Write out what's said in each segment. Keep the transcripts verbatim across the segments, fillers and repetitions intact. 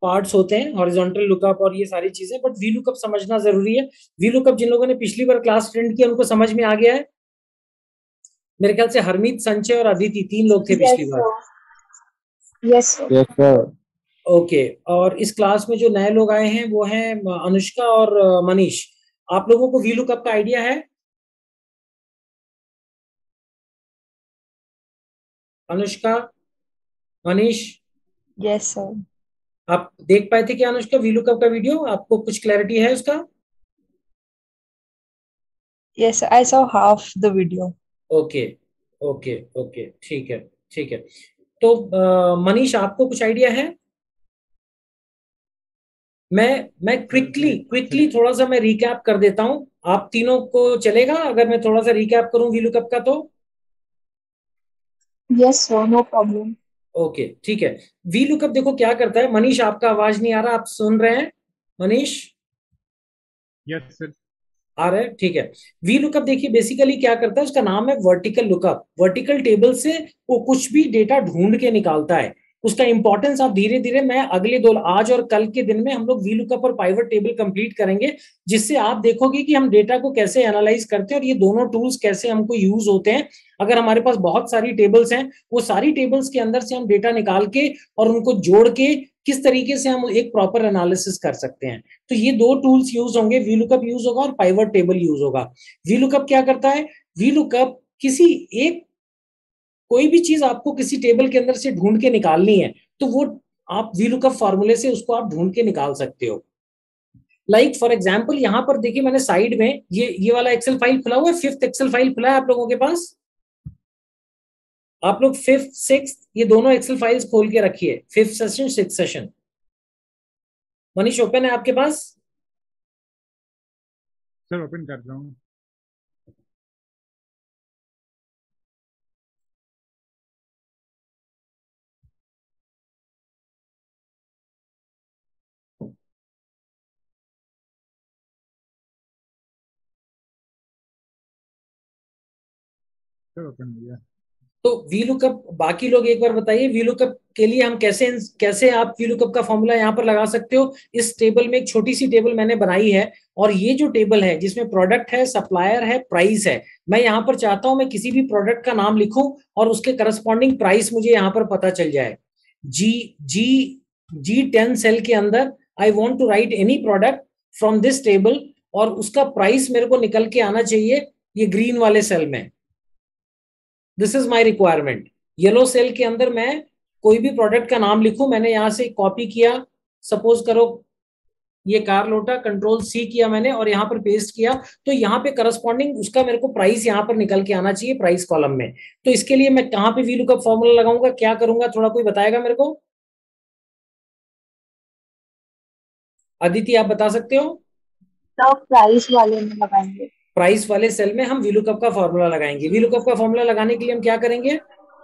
Parts होते हैं, horizontal lookup और ये सारी चीजें, बट वी लुकअप समझना जरूरी है। वी लुकअप जिन लोगों ने पिछली बार क्लास अटेंड किया उनको समझ में आ गया है। मेरे ख्याल से हरमीत, संचय और अदिति तीन लोग थे पिछली बार। Yes sir. Yes sir. Okay, और इस क्लास में जो नए लोग आए हैं वो हैं अनुष्का और अ, मनीष। आप लोगों को वी लुकअप का आइडिया है? Anushka, Manish, yes sir. आप देख पाए थे क्या अनुष्का वी लुकअप का वीडियो? आपको कुछ क्लैरिटी है उसका? Yes I saw half the video. Okay okay okay, ठीक है ठीक है। तो अ, मनीष, आपको कुछ आइडिया है? मैं मैं क्विकली क्विकली थोड़ा सा मैं रिकैप कर देता हूं। आप तीनों को चलेगा अगर मैं थोड़ा सा रिकैप करूं वी लुकअप का? तो yes sir, no problem. Okay ठीक है। वी लुकअप देखो क्या करता है। मनीष, आपका आवाज नहीं आ रहा, आप सुन रहे हैं? Manish, yes sir. आ रहा है? ठीक है। वी लुकअप देखिए बेसिकली क्या करता है, उसका नाम है वर्टिकल लुकअप। वर्टिकल टेबल से वो कुछ भी डेटा ढूंढ के निकालता है। उसका इंपॉर्टेंस आप धीरे धीरे, मैं अगले दो, आज और कल के दिन में हम लोग वी लुकअप और पाइवट टेबल कंप्लीट करेंगे, जिससे आप देखोगे कि हम डेटा को कैसे एनालाइज करते हैं और ये दोनों टूल्स कैसे हमको यूज होते हैं। अगर हमारे पास बहुत सारी टेबल्स हैं, वो सारी टेबल्स के अंदर से हम डेटा निकाल के और उनको जोड़ के किस तरीके से हम एक प्रॉपर एनालिसिस कर सकते हैं। तो ये दो टूल्स यूज होंगे, वी लुकअप यूज होगा और पाइवट टेबल यूज होगा। वी लुकअप क्या करता है? वी लुकअप किसी एक, कोई भी चीज आपको किसी टेबल के अंदर से ढूंढ के निकालनी है तो वो आप वी लुकअप फॉर्मूले से उसको आप ढूंढ के निकाल सकते हो। लाइक फॉर एग्जांपल यहां पर देखिए मैंने साइड में ये ये वाला एक्सेल फाइल खुला हुआ है। फिफ्थ एक्सेल फाइल खुला है आप लोगों के पास? आप लोग फिफ्थ सिक्स ये दोनों एक्सेल फाइल्स खोल के रखिए, fifth session six session. Manish, open है आपके पास? सर ओपन कर रहा हूँ। सर ओपन हो गया। तो वी लुकअप, बाकी लोग एक बार बताइए वी लुकअप के लिए हम कैसे कैसे आप वी लुकअप का फॉर्मूला यहाँ पर लगा सकते हो। इस टेबल में एक छोटी सी टेबल मैंने बनाई है, और ये जो टेबल है जिसमें प्रोडक्ट है, सप्लायर है, प्राइस है, मैं यहाँ पर चाहता हूं मैं किसी भी प्रोडक्ट का नाम लिखूं और उसके करस्पॉन्डिंग प्राइस मुझे यहाँ पर पता चल जाए। जी जी जी टेन सेल के अंदर I want to write any product from this table, और उसका प्राइस मेरे को निकल के आना चाहिए ये ग्रीन वाले सेल में। This is my requirement. Yellow cell के अंदर मैं कोई भी प्रोडक्ट का नाम लिखूं, मैंने यहां से कॉपी किया, सपोज करो ये कार लोटा, कंट्रोल सी किया मैंने और यहाँ पर पेस्ट किया, तो यहाँ पे करस्पॉन्डिंग उसका मेरे को प्राइस यहाँ पर निकल के आना चाहिए प्राइस कॉलम में। तो इसके लिए मैं कहाँ पे वी लुकअप फॉर्मूला लगाऊंगा, क्या करूंगा, थोड़ा कोई बताएगा मेरे को? अदिति, आप बता सकते हो? तो प्राइस वाले में लगाएंगे। प्राइस वाले सेल में हम वी लुकअप का फॉर्मूला लगाएंगे। वी लुकअप का फॉर्मूला लगाने के लिए हम क्या करेंगे?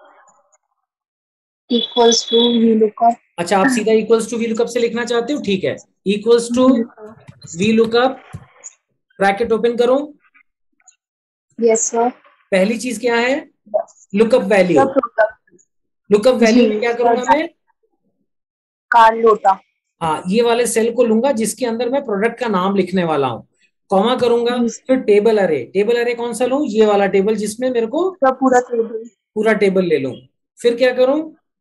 Equals to V lookup. अच्छा, आप सीधा इक्वल्स टू वी लुकअप से लिखना चाहते हो? ठीक है, equals to V lookup, bracket open करूं। Yes sir. पहली चीज क्या है? Lookup value. लुकअप जी वैल्यू में क्या करूंगा सर, मैं? कार लोटा। हाँ, ये वाले सेल को लूंगा जिसके अंदर मैं प्रोडक्ट का नाम लिखने वाला हूँ, कॉमा करूंगा। जी फिर टेबल अरे, टेबल अरे कौन सा लूं? ये वाला टेबल जिसमें मेरे को सर, पूरा टेबल। पूरा टेबल ले लूं। फिर क्या करूं?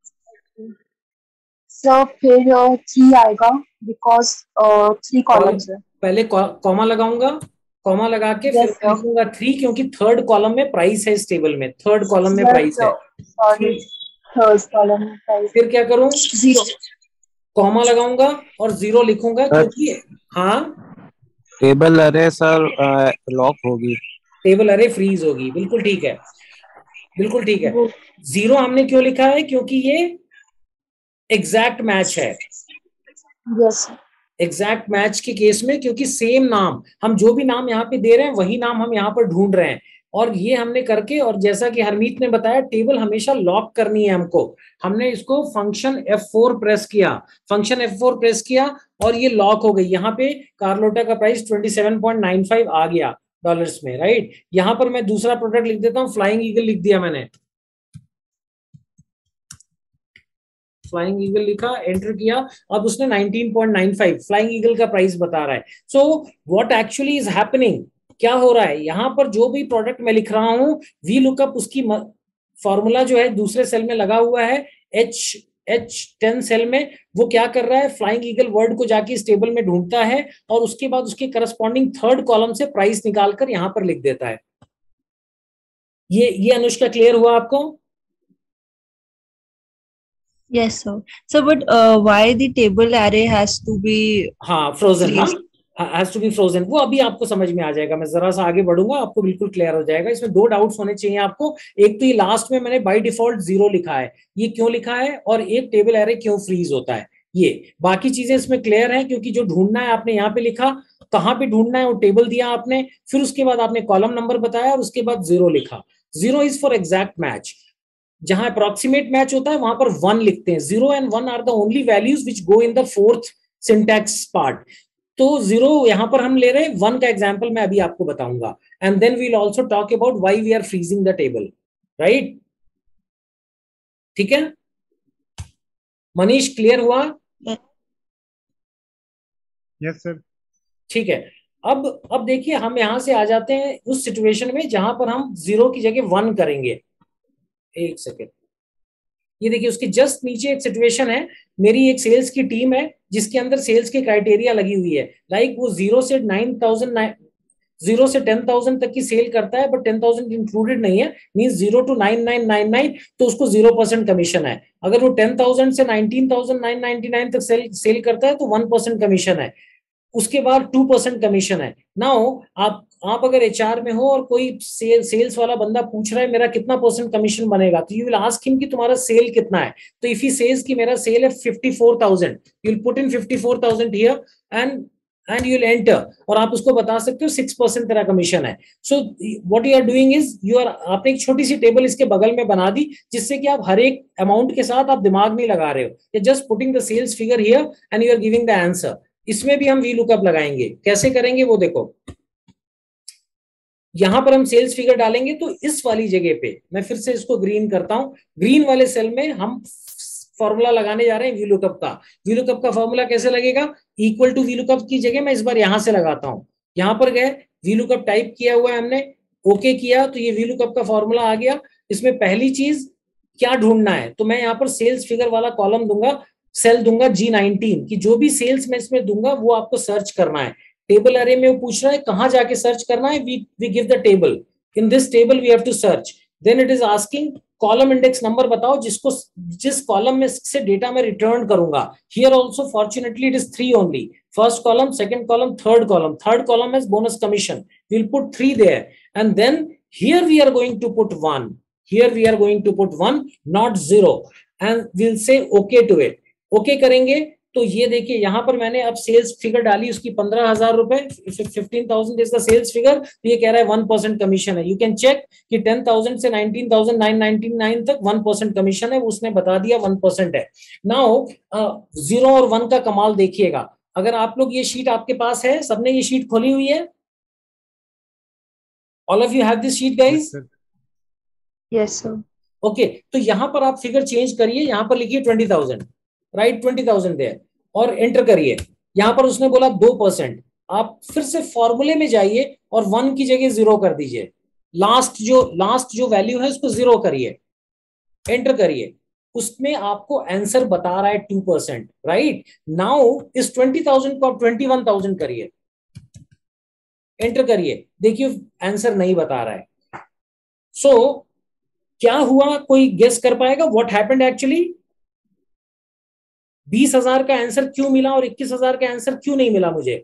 सर फिर थ्री आएगा बिकॉज थ्री कॉलम, कॉलम्स है। पहले कॉमा लगाऊंगा, कॉमा लगा के फिर यस मैं सर। लिखूंगा थ्री, क्योंकि थर्ड कॉलम में प्राइस है, इस टेबल में थर्ड कॉलम में यस प्राइस है। सर, सॉरी, फिर थर्ड कॉलम में प्राइस। फिर क्या करूं? जीरो। कॉमा लगाऊंगा और जीरो लिखूंगा, सर क्योंकि हाँ, टेबल अरे सर लॉक होगी। टेबल अरे फ्रीज होगी, बिल्कुल ठीक है, बिल्कुल ठीक है। वो जीरो हमने क्यों लिखा है? क्योंकि ये एग्जैक्ट मैच है। यस एग्जैक्ट मैच के केस में, क्योंकि सेम नाम, हम जो भी नाम यहाँ पे दे रहे हैं वही नाम हम यहाँ पर ढूंढ रहे हैं, और ये हमने करके, और जैसा कि हरमीत ने बताया टेबल हमेशा लॉक करनी है हमको, हमने इसको फंक्शन एफ फोर प्रेस किया, फंक्शन एफ फोर प्रेस किया और ये लॉक हो गई। यहाँ पे कार्लोटा का price twenty seven point nine five आ गया डॉलर्स में, राइट। यहाँ पर मैं दूसरा प्रोडक्ट लिख देता हूँ, फ्लाइंग ईगल लिख दिया मैंने। फ्लाइंग ईगल लिखा, एंटर किया, अब उसने nineteen point nine five flying eagle का प्राइस बता रहा है. So what actually is happening, क्या हो रहा है यहां पर, जो भी प्रोडक्ट मैं लिख रहा हूं वी लुकअप उसकी फॉर्मूला जो है दूसरे सेल में लगा हुआ है एच एच टेन सेल में, वो क्या कर रहा है फ्लाइंग ईगल वर्ड को जाके इस टेबल में ढूंढता है और उसके बाद उसके करस्पॉन्डिंग थर्ड कॉलम से प्राइस निकालकर यहां पर लिख देता है. ये ये अनुष्का क्लियर हुआ आपको? Yes, sir. So, but uh, why the table array has to be हाँ फ्रोजन ना, freeze? Has to be frozen, वो अभी आपको समझ में आ जाएगा. मैं जरा सा आगे बढ़ूंगा, आपको बिल्कुल क्लियर हो जाएगा. इसमें दो डाउट्स होने चाहिए आपको. एक तो ये लास्ट में मैंने बाय डिफॉल्ट जीरो लिखा है, ये क्यों लिखा है, और एक टेबल एरे क्यों फ्रीज होता है. ये बाकी चीजें इसमें क्लियर है, क्योंकि जो ढूंढना है आपने यहाँ पे लिखा, कहाँ पे ढूंढना है वो टेबल दिया आपने, फिर उसके बाद आपने कॉलम नंबर बताया और उसके बाद जीरो लिखा. Zero is for exact match. जहां अप्रोक्सीमेट मैच होता है वहां पर वन लिखते हैं. Zero and one are the only values which go in the fourth syntax part. तो जीरो यहां पर हम ले रहे हैं, वन का एग्जांपल मैं अभी आपको बताऊंगा. And then we will also talk about why we are freezing the table. Right, ठीक है मनीष, क्लियर हुआ? Yes sir. ठीक है. अब अब देखिए हम यहां से आ जाते हैं उस सिचुएशन में जहां पर हम जीरो की जगह वन करेंगे. एक सेकेंड, ये देखिए उसके जस्ट नीचे एक सिचुएशन है. मेरी एक सेल्स की टीम है जिसके अंदर सेल्स की क्राइटेरिया लगी हुई है. लाइक like वो जीरो से नाइन थाउजेंड जीरो से टेन थाउजेंड तक की सेल करता है, बट टेन थाउजेंड इंक्लूडेड नहीं है, means zero to nine nine nine nine, तो उसको जीरो परसेंट कमीशन है. अगर वो टेन थाउजेंड से nineteen thousand nine ninety nine तक सेल सेल करता है तो वन परसेंट कमीशन है. उसके बाद टू परसेंट कमीशन है. नाउ आप आप अगर एचआर में हो और कोई सेल, सेल्स वाला बंदा पूछ रहा है मेरा कितना परसेंट कमीशन बनेगा, तो यू विल आस्क हिम कि तुम्हारा सेल कितना है. तो इफ ही सेज कि मेरा सेल है fifty four thousand, you will put in fifty four thousand here and and you will enter, और आप उसको बता सकते हो सिक्स परसेंट तेरा कमीशन है. So what you are doing is you are आपने एक छोटी सी टेबल इसके बगल में बना दी, जिससे कि आप हर एक अमाउंट के साथ आप दिमाग नहीं लगा रहे हो, you just putting the sales figure here and you are giving the answer. इसमें भी हम वी लुकअप लगाएंगे. कैसे करेंगे वो देखो. यहां पर हम सेल्स फिगर डालेंगे तो इस वाली जगह पे मैं फिर से इसको ग्रीन करता हूं. ग्रीन वाले सेल में हम फॉर्मूला लगाने जा रहे हैं वी लुकअप का. वी लुकअप का फॉर्मूला कैसे लगेगा, इक्वल टू वी लुकअप की जगह मैं इस बार यहां से लगाता हूं. यहां पर गए, वी लुकअप टाइप किया हुआ है हमने, ओके किया, तो ये वी लुकअप का फॉर्मूला आ गया. इसमें पहली चीज क्या ढूंढना है, तो मैं यहाँ पर सेल्स फिगर वाला कॉलम दूंगा, सेल दूंगा जी नाइनटीन की. जो भी सेल्स मैं इसमें दूंगा वो आपको सर्च करना है. टेबल अरे में वो पूछ रहा है कहां जाके सर्च करना है, we we give the table, in this table we have to search. Then it is asking column index number बताओ जिसको जिस कॉलम में से डेटा मैं रिटर्न करूंगा. Here also fortunately it is three only. First column, second column, third column. Third column has bonus commission, we will put three there and then here we are going to put one. Here we are going to put one, not zero, and we will say okay to it. Okay करेंगे तो ये देखिए यहां पर मैंने अब sales figure डाली उसकी पंद्रह हजार रुपए, fifteen thousand is the sales figure. तो ये कह रहा है वन परसेंट कमीशन है. यू कैन चेक कि टेन थाउजेंड से nineteen thousand nine ninety nine तक वन परसेंट कमीशन है, उसने बता दिया वन परसेंट है. नाउ जीरो और वन का कमाल देखिएगा. अगर आप लोग, ये शीट आपके पास है, सबने ये शीट खोली हुई है? All of you have this sheet guys? Yes, sir. Okay, तो यहां पर आप फिगर चेंज करिए, यहां पर लिखिए twenty thousand, right, twenty thousand there, और एंटर करिए. यहां पर उसने बोला दो परसेंट. आप फिर से फॉर्मूले में जाइए और वन की जगह जीरो कर दीजिए. लास्ट जो लास्ट जो वैल्यू है उसको जीरो करिए, एंटर करिए. उसमें आपको आंसर बता रहा है टू परसेंट. राइट, नाउ इस ट्वेंटी थाउजेंड को आप ट्वेंटी वन थाउजेंड करिए, एंटर करिए. देखिए आंसर नहीं बता रहा है. सो so, क्या हुआ, कोई गेस कर पाएगा व्हाट हैपेंड एक्चुअली? बीस हजार का आंसर क्यों मिला और इक्कीस हजार का आंसर क्यों नहीं मिला मुझे?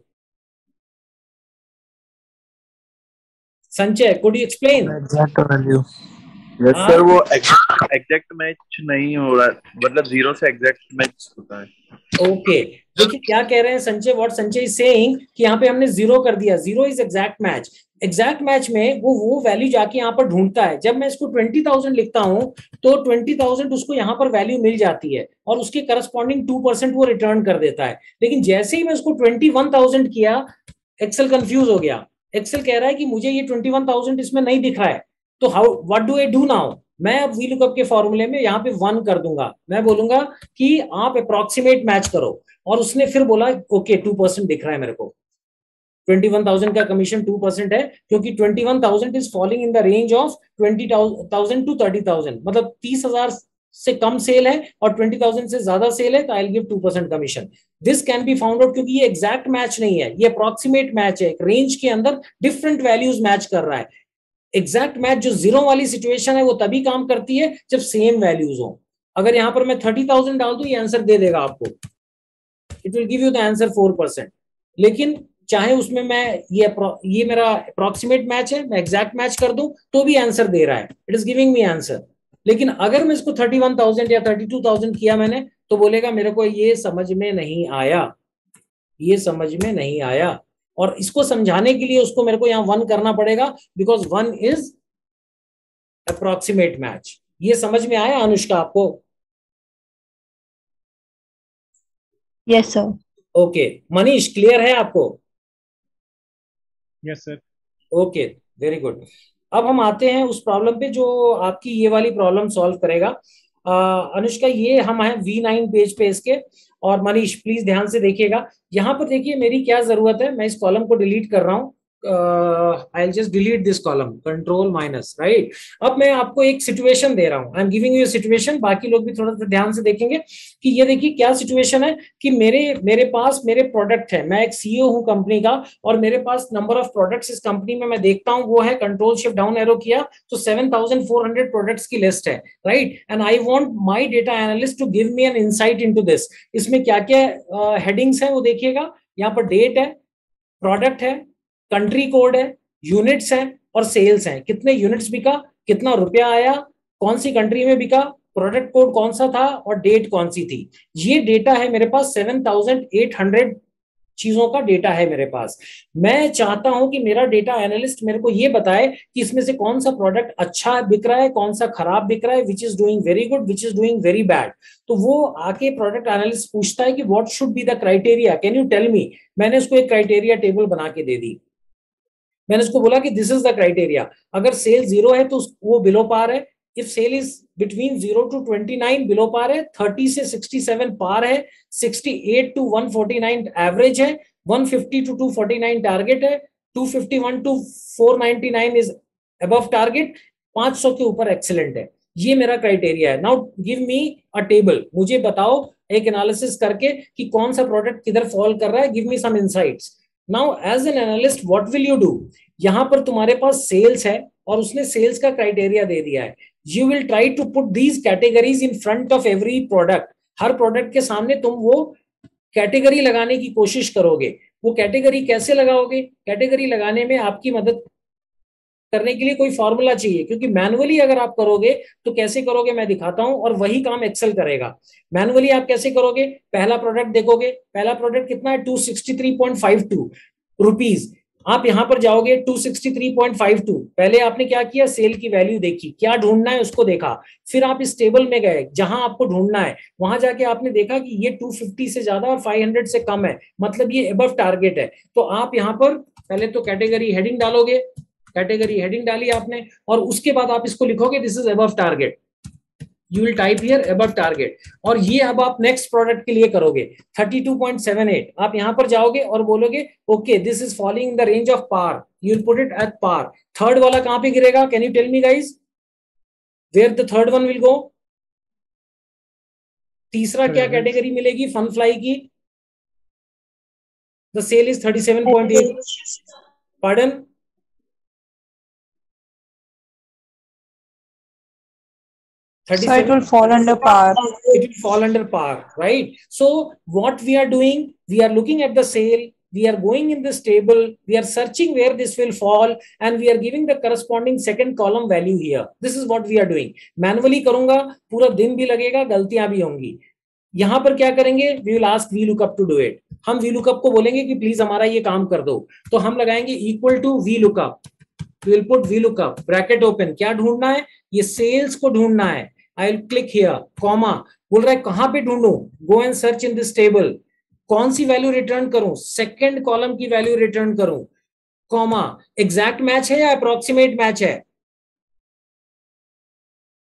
Sanjay, could you explain? Exact value. Yes sir, वो एग्जैक्ट मैच नहीं हो रहा, मतलब जीरो से एग्जैक्ट मैच होता है. ओके, देखिए क्या कह रहे हैं Sanjay, what Sanjay is saying कि यहाँ पे हमने जीरो कर दिया. Zero is exact match. Exact match में वो वो वैल्यू जाके यहाँ पर ढूंढता है. जब मैं इसको ट्वेंटी थाउजेंड लिखता हूं तो ट्वेंटी थाउजेंड उसको यहाँ पर वैल्यू मिल जाती है और उसके करस्पॉन्डिंग टू परसेंट वो रिटर्न कर देता है. लेकिन जैसे ही मैं उसको ट्वेंटी वन थाउजेंड किया, एक्सेल कंफ्यूज हो गया. एक्सेल कह रहा है कि मुझे ये ट्वेंटी वन थाउजेंड इसमें नहीं दिख रहा है, तो how what do I do now? मैं अब वी लुकअप के फॉर्मूले में यहाँ पे वन कर दूंगा, मैं बोलूंगा कि आप अप्रोक्सीमेट मैच करो, और उसने फिर बोला ओके टू परसेंट दिख रहा है मेरे को, ट्वेंटी वन थाउजेंड का कमीशन टू परसेंट है, क्योंकि twenty one thousand is falling in the range of twenty thousand to thirty thousand, मतलब तीस हजार से कम सेल है और ट्वेंटी थाउजेंड से ज्यादा सेल है, तो I will give two percent commission. This can be found out, क्योंकि ये एग्जैक्ट मैच नहीं है, ये अप्रोक्सीमेट मैच है, एक रेंज के अंदर डिफरेंट वैल्यूज मैच कर रहा है। एग्जैक्ट मैच जो जीरो वाली सिचुएशन है वो तभी काम करती है जब सेम वैल्यूज हो। अगर यहां पर मैं थर्टी थाउजेंड डाल दूं, ये आंसर दे देगा आपको, it will give you the answer four percent. लेकिन चाहे उसमें मैं ये ये मेरा अप्रोक्सीमेट मैच है, मैं एग्जैक्ट मैच कर दूं तो भी आंसर दे रहा है, it is giving me answer. लेकिन अगर मैं इसको थर्टी वन थाउजेंड या थर्टी टू थाउजेंड किया मैंने, तो बोलेगा मेरे को ये समझ में नहीं आया, ये समझ में नहीं आया। और इसको समझाने के लिए उसको मेरे को यहाँ वन करना पड़ेगा, because one is approximate match. ये समझ में आया अनुष्का आपको? Yes sir. Okay Manish, clear है आपको? Yes sir. Okay very good. अब हम आते हैं उस प्रॉब्लम पे जो आपकी ये वाली प्रॉब्लम सॉल्व करेगा। uh, अनुष्का, ये हम हैं वी नाइन पेज पे इसके, और मनीष प्लीज ध्यान से देखिएगा। यहाँ पर देखिए मेरी क्या जरूरत है, मैं इस कॉलम को डिलीट कर रहा हूँ, I will just delete this column, control minus, right. अब मैं आपको एक सिचुएशन दे रहा हूं, I am giving you situation, बाकी लोग भी थोड़ा सा ध्यान से देखेंगे कि ये देखिए क्या सिचुएशन है कि मेरे मेरे पास मेरे प्रोडक्ट है, मैं एक सीईओ हूं कंपनी का, और मेरे पास नंबर ऑफ प्रोडक्ट्स इस कंपनी में मैं देखता हूं वो है, कंट्रोल शिफ्ट डाउन एरो किया तो seven thousand four hundred products की लिस्ट है, right. And I want my data analyst to give me an insight into this. इसमें क्या क्या हेडिंग्स है वो देखिएगा, यहाँ पर डेट है, प्रोडक्ट है, कंट्री कोड है, यूनिट्स हैं और सेल्स हैं, कितने यूनिट्स बिका, कितना रुपया आया, कौन सी कंट्री में बिका, प्रोडक्ट कोड कौन सा था और डेट कौन सी थी। ये डेटा है मेरे पास, सेवन थाउजेंड एट हंड्रेड चीजों का डेटा है मेरे पास। मैं चाहता हूं कि मेरा डेटा एनालिस्ट मेरे को ये बताए कि इसमें से कौन सा प्रोडक्ट अच्छा बिक रहा है, कौन सा खराब बिक रहा है, which is doing very good, which is doing very bad. तो वो आके प्रोडक्ट एनालिस्ट पूछता है कि what should be the criteria, can you tell me. मैंने उसको एक क्राइटेरिया टेबल बना के दे दी, मैंने उसको बोला कि दिस इज द क्राइटेरिया, अगर सेल जीरो है तो वो बिलो पार है, if sale is between zero to twenty nine below par है, थर्टी से सिक्सटी सेवन पार है, sixty eight to one forty nine average है, one fifty to two forty nine target है, two fifty one to four ninety nine is above target, पांच सौ के ऊपर excellent है। ये मेरा क्राइटेरिया है। Now give me a table, मुझे बताओ एक एनालिसिस करके कि कौन सा प्रोडक्ट किधर फॉल कर रहा है, give me some insights. Now as an analyst what will you do, यहां पर तुम्हारे पास सेल्स है और उसने सेल्स का क्राइटेरिया दे दिया है, you will try to put these categories in front of every product. हर प्रोडक्ट के सामने तुम वो कैटेगरी लगाने की कोशिश करोगे। वो कैटेगरी कैसे लगाओगे, कैटेगरी लगाने में आपकी मदद करने के लिए कोई फॉर्मूला चाहिए, क्योंकि मैनुअली अगर आप करोगे तो कैसे करोगे मैं दिखाता हूं, और वही काम एक्सेल करेगा। मैनुअली आप कैसे करोगे, पहला प्रोडक्ट देखोगे, पहला प्रोडक्ट कितना है, two sixty three point five two rupees. आप यहां पर जाओगे two sixty three point five two, पहले आपने क्या किया, सेल की वैल्यू देखी, क्या ढूंढना है उसको देखा, फिर आप इस टेबल में गए जहां आपको ढूंढना है, वहां जाके आपने देखा कि ये टू फिफ्टी से ज्यादा और फाइव हंड्रेड से कम है, मतलब ये अबव टारगेट है। तो आप यहां पर पहले तो कैटेगरी हेडिंग डालोगे, कैटेगरी हेडिंग डाली आपने, और उसके बाद आप इसको लिखोगे this is above target, you will type here above target. और ये अब आप नेक्स्ट प्रोडक्ट के लिए करोगे thirty two point seven eight, आप यहां पर जाओगे और बोलोगे okay this is following in the range of par, you will put it at par. Third वाला कहां पे गिरेगा, can you tell me guys where the third one will go. तीसरा क्या कैटेगरी मिलेगी फन फ्लाई की, the sale is thirty seven point eight, pardon, So it will fall under par. It will fall under par, right? So what we are doing, we are looking at the sale, we are going in this table, we are searching where this will fall, and we are giving the corresponding second column value here. This is what we are doing. Manually करूंगा, पूरा दिन भी लगेगा, गलतियां भी होंगी। यहां पर क्या करेंगे, we will ask VLOOKUP to do it. हम VLOOKUP को बोलेंगे कि प्लीज हमारा ये काम कर दो, तो हम लगाएंगे equal to VLOOKUP, we will put VLOOKUP, bracket open, क्या ढूंढना है, ये सेल्स को ढूंढना है। I will click here, comma, बोल रहा है कहां पे ढूंढूं, go and search in this table, कौन सी वैल्यू रिटर्न करूं, सेकंड कॉलम की वैल्यू रिटर्न करूं, कॉमा, एग्जैक्ट मैच है या अप्रोक्सीमेट मैच है,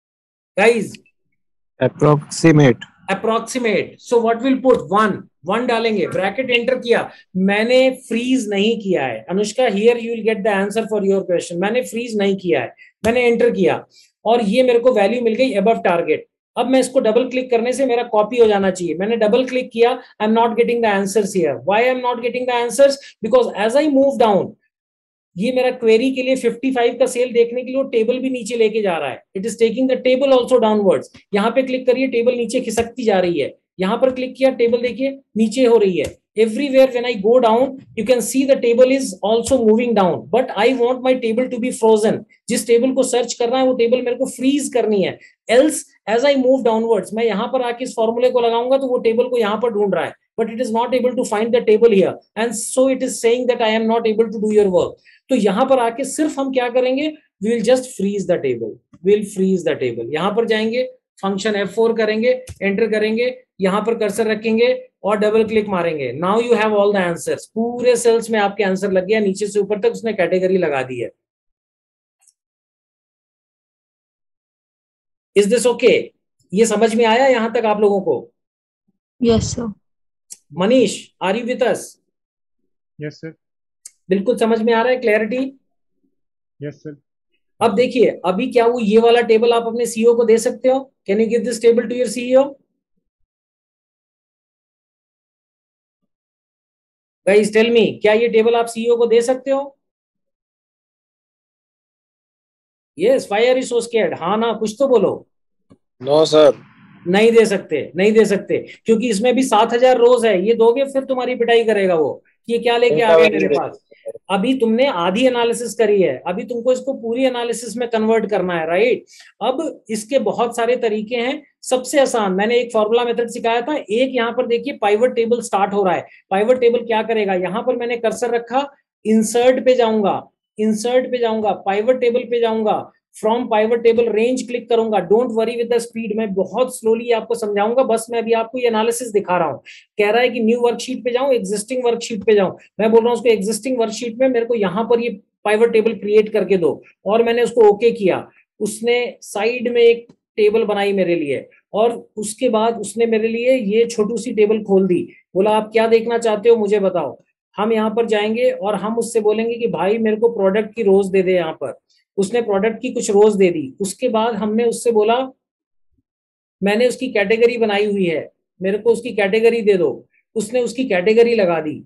guys? approximate. Approximate. So what will put? One. One डालेंगे, ब्रैकेट एंटर किया. मैंने फ्रीज नहीं किया है Anushka. Here you will get the answer for your question. मैंने फ्रीज नहीं किया है, मैंने एंटर किया और ये मेरे को वैल्यू मिल गई अबव टारगेट. अब मैं इसको डबल क्लिक करने से मेरा कॉपी हो जाना चाहिए. मैंने डबल क्लिक किया. I am not getting the answers here. Why I am not getting the answers? Because as I move down, ये मेरा क्वेरी के लिए पचपन का सेल देखने के लिए वो टेबल भी नीचे लेके जा रहा है. It is taking the table also downwards. यहाँ पे क्लिक करिए, टेबल नीचे खिसकती जा रही है. यहाँ पर क्लिक किया, टेबल देखिए नीचे हो रही है. Everywhere when I go down, you can see the table is also moving down. But I want my table to be frozen. जिस टेबल को सर्च करना है वो टेबल मेरे को फ्रीज करनी है. Else, as I move downwards, मैं यहाँ पर आके इस फॉर्मूले को लगाऊंगा तो वो टेबल को यहाँ पर ढूंढ रहा है. But it is not able to find the table here, and so it is saying that I am not able to do your work. तो यहाँ पर आके सिर्फ हम क्या करेंगे? We will just freeze the table. We will freeze the table. यहाँ पर जाएंगे, फंक्शन एफ फोर करेंगे, एंटर करेंगे, यहां पर कर्सर रखेंगे और डबल क्लिक मारेंगे. Now you have all the answers. पूरे सेल्स में आपके आंसर लग गया, नीचे से ऊपर तक उसने कैटेगरी लगा दी है. Is this okay? ये समझ में आया यहां तक आप लोगों को? Yes, sir. Manish, are you with us? Yes sir. बिल्कुल समझ में आ रहा है? क्लैरिटी? Yes sir. अब देखिए, अभी क्या वो ये वाला टेबल आप अपने सीईओ को दे सकते हो? Can you give this table to your CEO? Guys tell me, क्या ये टेबल आप सीईओ को दे सकते हो? Yes. Why are you so scared? हाँ ना, कुछ तो बोलो. No, sir. नहीं दे सकते, नहीं दे सकते, क्योंकि इसमें भी सात हजार रोज है. ये दोगे फिर तुम्हारी पिटाई करेगा वो कि ये क्या लेके आ गए मेरे पास. अभी तुमने आधी एनालिसिस करी है, अभी तुमको इसको पूरी एनालिसिस में कन्वर्ट करना है, राइट? अब इसके बहुत सारे तरीके हैं. सबसे आसान मैंने एक फॉर्मूला मेथड सिखाया था. एक यहाँ पर देखिए पाइवट टेबल स्टार्ट हो रहा है. पाइवट टेबल क्या करेगा? यहाँ पर मैंने कर्सर रखा, इंसर्ट पे जाऊंगा, इंसर्ट पे जाऊंगा, पाइवट टेबल पे जाऊंगा, from pivot table range click करूंगा. Don't worry with the speed, मैं बहुत स्लोली आपको समझाऊंगा. बस मैं अभी आपको ये एनालिसिस दिखा रहा हूं. कह रहा है कि न्यू वर्कशीट पे जाऊं, एग्जिस्टिंग वर्कशीट पे जाऊं. मैं बोल रहा हूं उसको एग्जिस्टिंग वर्कशीट में मेरे को यहाँ पर ये पाइवट टेबल क्रिएट करके दो, और मैंने उसको ओके किया. उसने साइड में एक टेबल बनाई मेरे लिए, और उसके बाद उसने मेरे लिए ये छोटी सी टेबल खोल दी. बोला आप क्या देखना चाहते हो मुझे बताओ. हम यहाँ पर जाएंगे और हम उससे बोलेंगे कि भाई मेरे को प्रोडक्ट की रोज दे दे. यहाँ पर उसने प्रोडक्ट की कुछ रोज दे दी. उसके बाद हमने उससे बोला, मैंने उसकी कैटेगरी बनाई हुई है, मेरे को उसकी कैटेगरी दे दो. उसने उसकी कैटेगरी लगा दी.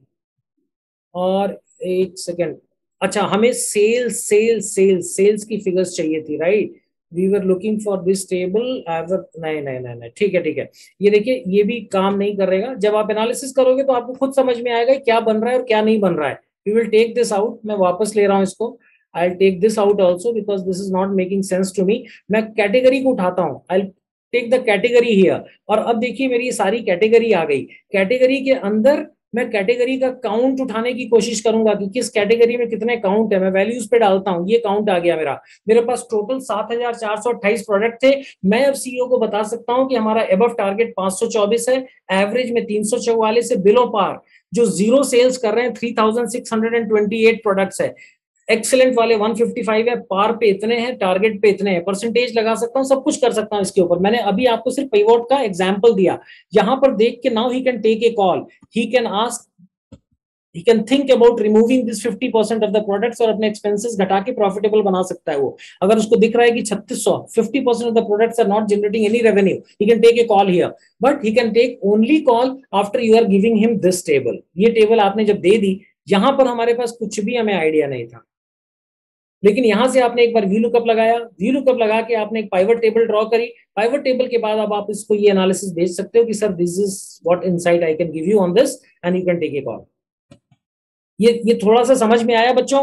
और एक सेकेंड, अच्छा हमें सेल्स सेल्स सेल्स सेल्स की फिगर्स चाहिए थी, right? We were looking for this table. नहीं नहीं नहीं नहीं ठीक है ठीक है. ये देखिए ये भी काम नहीं करेगा. जब आप एनालिसिस करोगे तो आपको खुद समझ में आएगा क्या बन रहा है और क्या नहीं बन रहा है. We will take this out. मैं वापस ले रहा हूँ इसको. I'll take this out also because this is not making sense to me. मैं कैटेगरी को उठाता हूँ. I'll take the category here. और अब देखिए मेरी सारी कैटेगरी आ गई. कैटेगरी के अंदर मैं कैटेगरी का काउंट उठाने की कोशिश करूंगा कि किस कैटेगरी में कितने काउंट है. मैं वैल्यूज पे डालता हूँ, ये काउंट आ गया मेरा. मेरे पास टोटल सात हजार चार सौ अट्ठाईस प्रोडक्ट थे. मैं अब सीईओ को बता सकता हूँ कि हमारा अबव टारगेट पांच सौ चौबीस है, एवरेज में तीन सौ चौवालीस है, बिलो पार जो जीरो सेल्स कर रहे हैं three thousand six hundred twenty eight products है, एक्सेलेंट वाले एक सौ पचपन है, पार पे इतने हैं, टारगेट पे इतने हैं. परसेंटेज लगा सकता हूं, सब कुछ कर सकता हूं इसके ऊपर. मैंने अभी आपको सिर्फ पिवोट का एग्जांपल दिया. यहां पर देख के now he can take a call. He can ask, he can think about removing this fifty percent of the products और अपने expenses घटा के profitable बना सकता है वो. अगर उसको दिख रहा है कि छत्तीस सौ, fifty percent of the products are not generating any revenue, he can take a call here, but he can take only call after you are giving him this table. ये टेबल आपने जब दे दी, यहां पर हमारे पास कुछ भी हमें आइडिया नहीं था, लेकिन यहां से आपने एक बार वी लुकअप लगाया, वी लुकअप लगा के आपने एक पाइवट टेबल ड्रॉ करी. पाइवट टेबल के बाद अब आप इसको ये एनालिसिस भेज सकते हो कि sir this is what insight I can give you on this and you can take a call. ये ये थोड़ा सा समझ में आया बच्चों?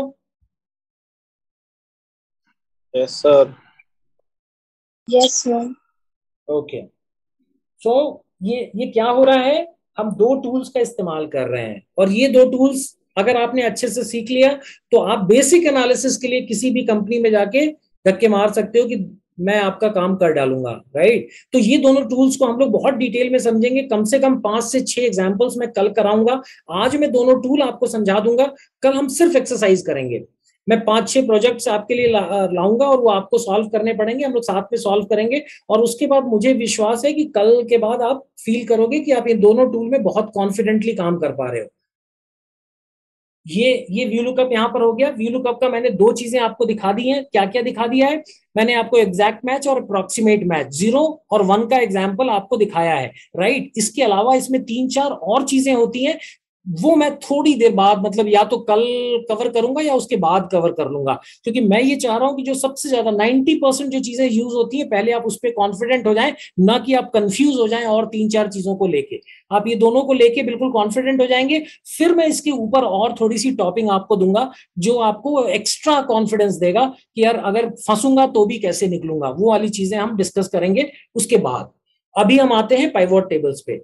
Yes, sir. Yes, sir. Okay. So ये ये क्या हो रहा है, हम दो टूल्स का इस्तेमाल कर रहे हैं, और ये दो टूल्स अगर आपने अच्छे से सीख लिया तो आप बेसिक एनालिसिस के लिए किसी भी कंपनी में जाके धक्के मार सकते हो कि मैं आपका काम कर डालूंगा, राइट? तो ये दोनों टूल्स को हम लोग बहुत डिटेल में समझेंगे. कम से कम पांच से छह एग्जांपल्स मैं कल कराऊंगा. आज मैं दोनों टूल आपको समझा दूंगा, कल हम सिर्फ एक्सरसाइज करेंगे. मैं पांच छह प्रोजेक्ट्स आपके लिए ला, लाऊंगा और वो आपको सॉल्व करने पड़ेंगे, हम लोग साथ में सॉल्व करेंगे। और उसके बाद मुझे विश्वास है कि कल के बाद आप फील करोगे कि आप इन दोनों टूल में बहुत कॉन्फिडेंटली काम कर पा रहे हो। ये ये व्यू लुकअप यहाँ पर हो गया। व्यू लुकअप का मैंने दो चीजें आपको दिखा दी हैं। क्या क्या दिखा दिया है? मैंने आपको एग्जैक्ट मैच और अप्रोक्सीमेट मैच, जीरो और वन का एग्जाम्पल आपको दिखाया है, राइट। इसके अलावा इसमें तीन चार और चीजें होती हैं, वो मैं थोड़ी देर बाद, मतलब या तो कल कवर करूंगा या उसके बाद कवर कर लूंगा, क्योंकि मैं ये चाह रहा हूं कि जो सबसे ज्यादा नब्बे परसेंट जो चीजें यूज होती है, पहले आप उस पर कॉन्फिडेंट हो जाएं, ना कि आप कंफ्यूज हो जाएं और तीन चार चीजों को लेके। आप ये दोनों को लेके बिल्कुल कॉन्फिडेंट हो जाएंगे, फिर मैं इसके ऊपर और थोड़ी सी टॉपिंग आपको दूंगा जो आपको एक्स्ट्रा कॉन्फिडेंस देगा कि यार अगर फंसूंगा तो भी कैसे निकलूंगा। वो वाली चीजें हम डिस्कस करेंगे उसके बाद। अभी हम आते हैं पाइवोट टेबल्स पे।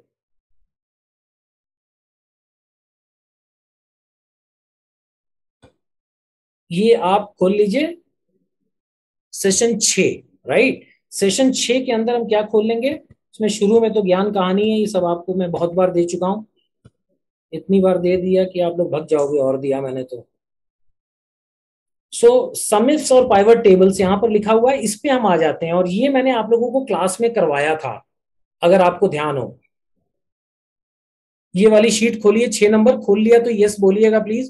ये आप खोल लीजिए सेशन छह, राइट। सेशन छह के अंदर हम क्या खोल लेंगे? इसमें शुरू में तो ज्ञान कहानी है, ये सब आपको मैं बहुत बार दे चुका हूं, इतनी बार दे दिया कि आप लोग भग जाओगे, और दिया मैंने तो। सो समिफ्स और पाइवट टेबल्स यहां पर लिखा हुआ है, इस पे हम आ जाते हैं। और ये मैंने आप लोगों को क्लास में करवाया था, अगर आपको ध्यान हो। ये वाली शीट खोलिए, छह नंबर खोल लिया तो यस बोलिएगा प्लीज।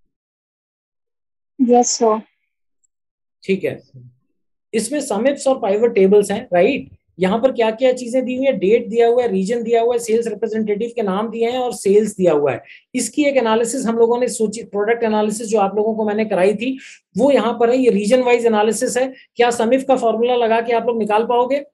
Yes sir. ठीक है, इसमें समिप्स और पाइवट टेबल्स हैं, राइट। यहाँ पर क्या क्या चीजें दी हुई है? डेट दिया हुआ है, रीजन दिया हुआ है, सेल्स रिप्रेजेंटेटिव के नाम दिए हैं और सेल्स दिया हुआ है। इसकी एक एनालिसिस हम लोगों ने सोची, प्रोडक्ट एनालिसिस जो आप लोगों को मैंने कराई थी वो यहाँ पर है। ये रीजन वाइज एनालिसिस है। क्या समिफ का फॉर्मूला लगा के आप लोग निकाल पाओगे?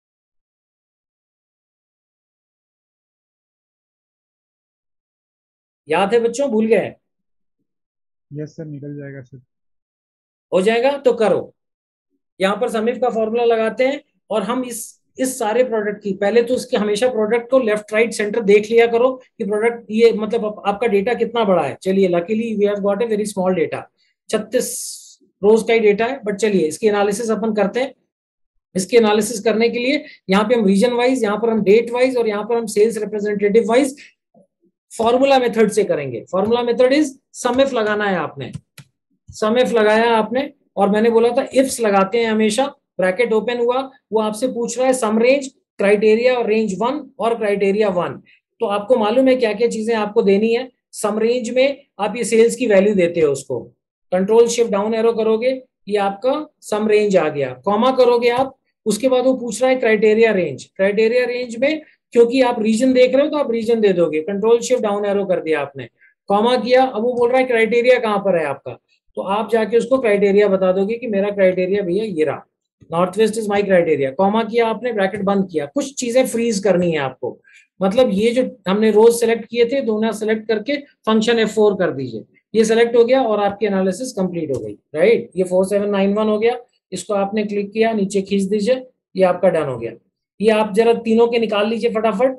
याद है बच्चों, भूल गए? यस सर, निकल जाएगा सर। हो जाएगा तो करो। यहाँ पर समिफ का फॉर्मूला लगाते हैं और हम इस इस सारे प्रोडक्ट की, पहले तो इसके हमेशा प्रोडक्ट को लेफ्ट राइट सेंटर देख लिया करो कि प्रोडक्ट ये मतलब आप, आपका डेटा कितना बड़ा है। चलिए, luckily we have got a very small data, छत्तीस रोज का ही डेटा है, बट चलिए इसकी एनालिसिस अपन करते हैं। इसके एनालिसिस करने के लिए यहाँ पे हम रीजन वाइज, यहाँ पर हम डेट वाइज और यहाँ पर हम sales representative wise formula method से करेंगे। फॉर्मूला मेथड इज समिफ लगाना है आपने, समिफ लगाया आपने, और मैंने बोला था इफ्स लगाते हैं हमेशा। ब्रैकेट ओपन हुआ, वो आपसे पूछ रहा है सम रेंज, क्राइटेरिया और रेंज वन और क्राइटेरिया वन। तो आपको मालूम है क्या क्या चीजें आपको देनी है। सम रेंज में आप ये सेल्स की वैल्यू देते हो, उसको कंट्रोल शिफ्ट डाउन एरो करोगे, ये आपका सम रेंज आ गया। कॉमा करोगे आप, उसके बाद वो पूछ रहा है क्राइटेरिया रेंज। क्राइटेरिया रेंज में क्योंकि आप रीजन देख रहे हो तो आप रीजन दे दोगे, कंट्रोल शिफ्ट डाउन एरो कर दिया आपने, कॉमा किया। अब वो बोल रहा है क्राइटेरिया कहां पर है आपका, तो आप जाके उसको क्राइटेरिया बता दोगे कि मेरा क्राइटेरिया भैया ये रहा, north west is my criteria. Comma किया आपने, ब्रैकेट बंद किया। कुछ चीजें फ्रीज करनी है आपको, मतलब ये जो हमने रोज सेलेक्ट किए थे, दोनों सेलेक्ट करके फंक्शन एफ फोर कर दीजिए। ये सेलेक्ट हो गया और आपकी एनालिसिस कंप्लीट हो गई, राइट। ये फोर सेवन नाइन वन हो गया, इसको आपने क्लिक किया, नीचे खींच दीजिए, ये आपका डन हो गया। ये आप जरा तीनों के निकाल लीजिए फटाफट।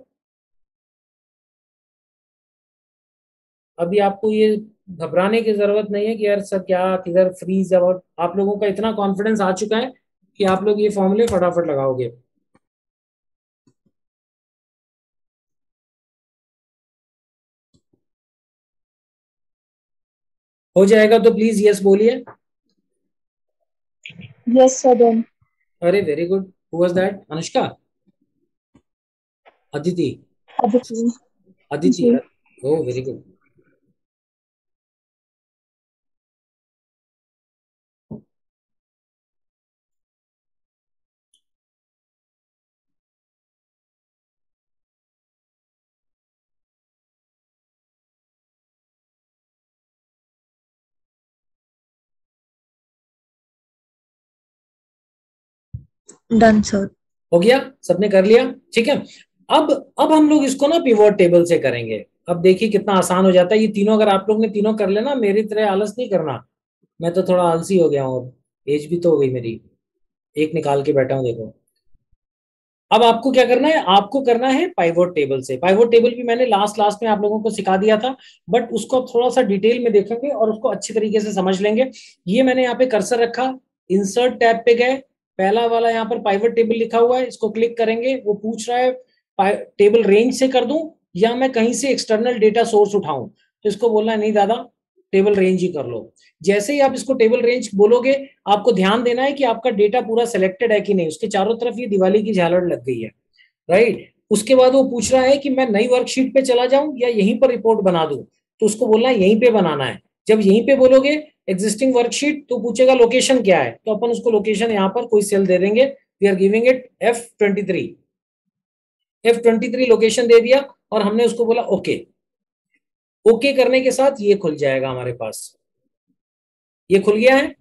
अभी आपको ये घबराने की जरूरत नहीं है कि यार सर क्या किधर फ्रीज है, और आप लोगों का इतना कॉन्फिडेंस आ चुका है कि आप लोग ये फॉर्मूले फटाफट लगाओगे। हो जाएगा तो प्लीज यस बोलिए। Yes sir done. अरे very good. Who was that? Anushka? Aditi? Aditi. Aditi, ji. Oh very good. Done, sir. हो गया, सबने कर लिया, ठीक है। अब अब हम लोग इसको ना पिवोट टेबल से करेंगे। अब देखिए कितना आसान हो जाता है ये तीनों। अगर आप लोग ने तीनों कर लेना, मेरी तरह आलस नहीं करना। मैं तो थोड़ा आलसी हो गया हूँ, एज भी तो हो गई मेरी, एक निकाल के बैठा हूँ देखो। अब आपको क्या करना है? आपको करना है पाइवोट टेबल से। पाइवोट टेबल भी मैंने लास्ट लास्ट में आप लोगों को सिखा दिया था, बट उसको थोड़ा सा डिटेल में देखेंगे और उसको अच्छी तरीके से समझ लेंगे। ये मैंने यहाँ पे कर्सर रखा, इंसर्ट टैब पे गए, पहला वाला यहाँ पर पाइवट टेबल लिखा हुआ है, इसको क्लिक करेंगे। वो पूछ रहा है टेबल रेंज से कर दूं या मैं कहीं से एक्सटर्नल डेटा सोर्स उठाऊं, तो इसको बोलना है नहीं दादा, टेबल रेंज ही कर लो। जैसे ही आप इसको टेबल रेंज बोलोगे, आपको ध्यान देना है कि आपका डेटा पूरा सिलेक्टेड है कि नहीं। उसके चारों तरफ ये दिवाली की झालर लग गई है, राइट। उसके बाद वो पूछ रहा है कि मैं नई वर्कशीट पे चला जाऊं या यहीं पर रिपोर्ट बना दूं, तो उसको बोलना है यहीं पे बनाना है। जब यहीं पे बोलोगे एग्जिस्टिंग वर्कशीट, तो पूछेगा लोकेशन क्या है, तो अपन उसको लोकेशन यहाँ पर कोई सेल दे देंगे, we are giving it F twenty three. F twenty three location दे दिया और हमने उसको बोला ओके। ओके करने के साथ ये खुल जाएगा हमारे पास, ये खुल गया है।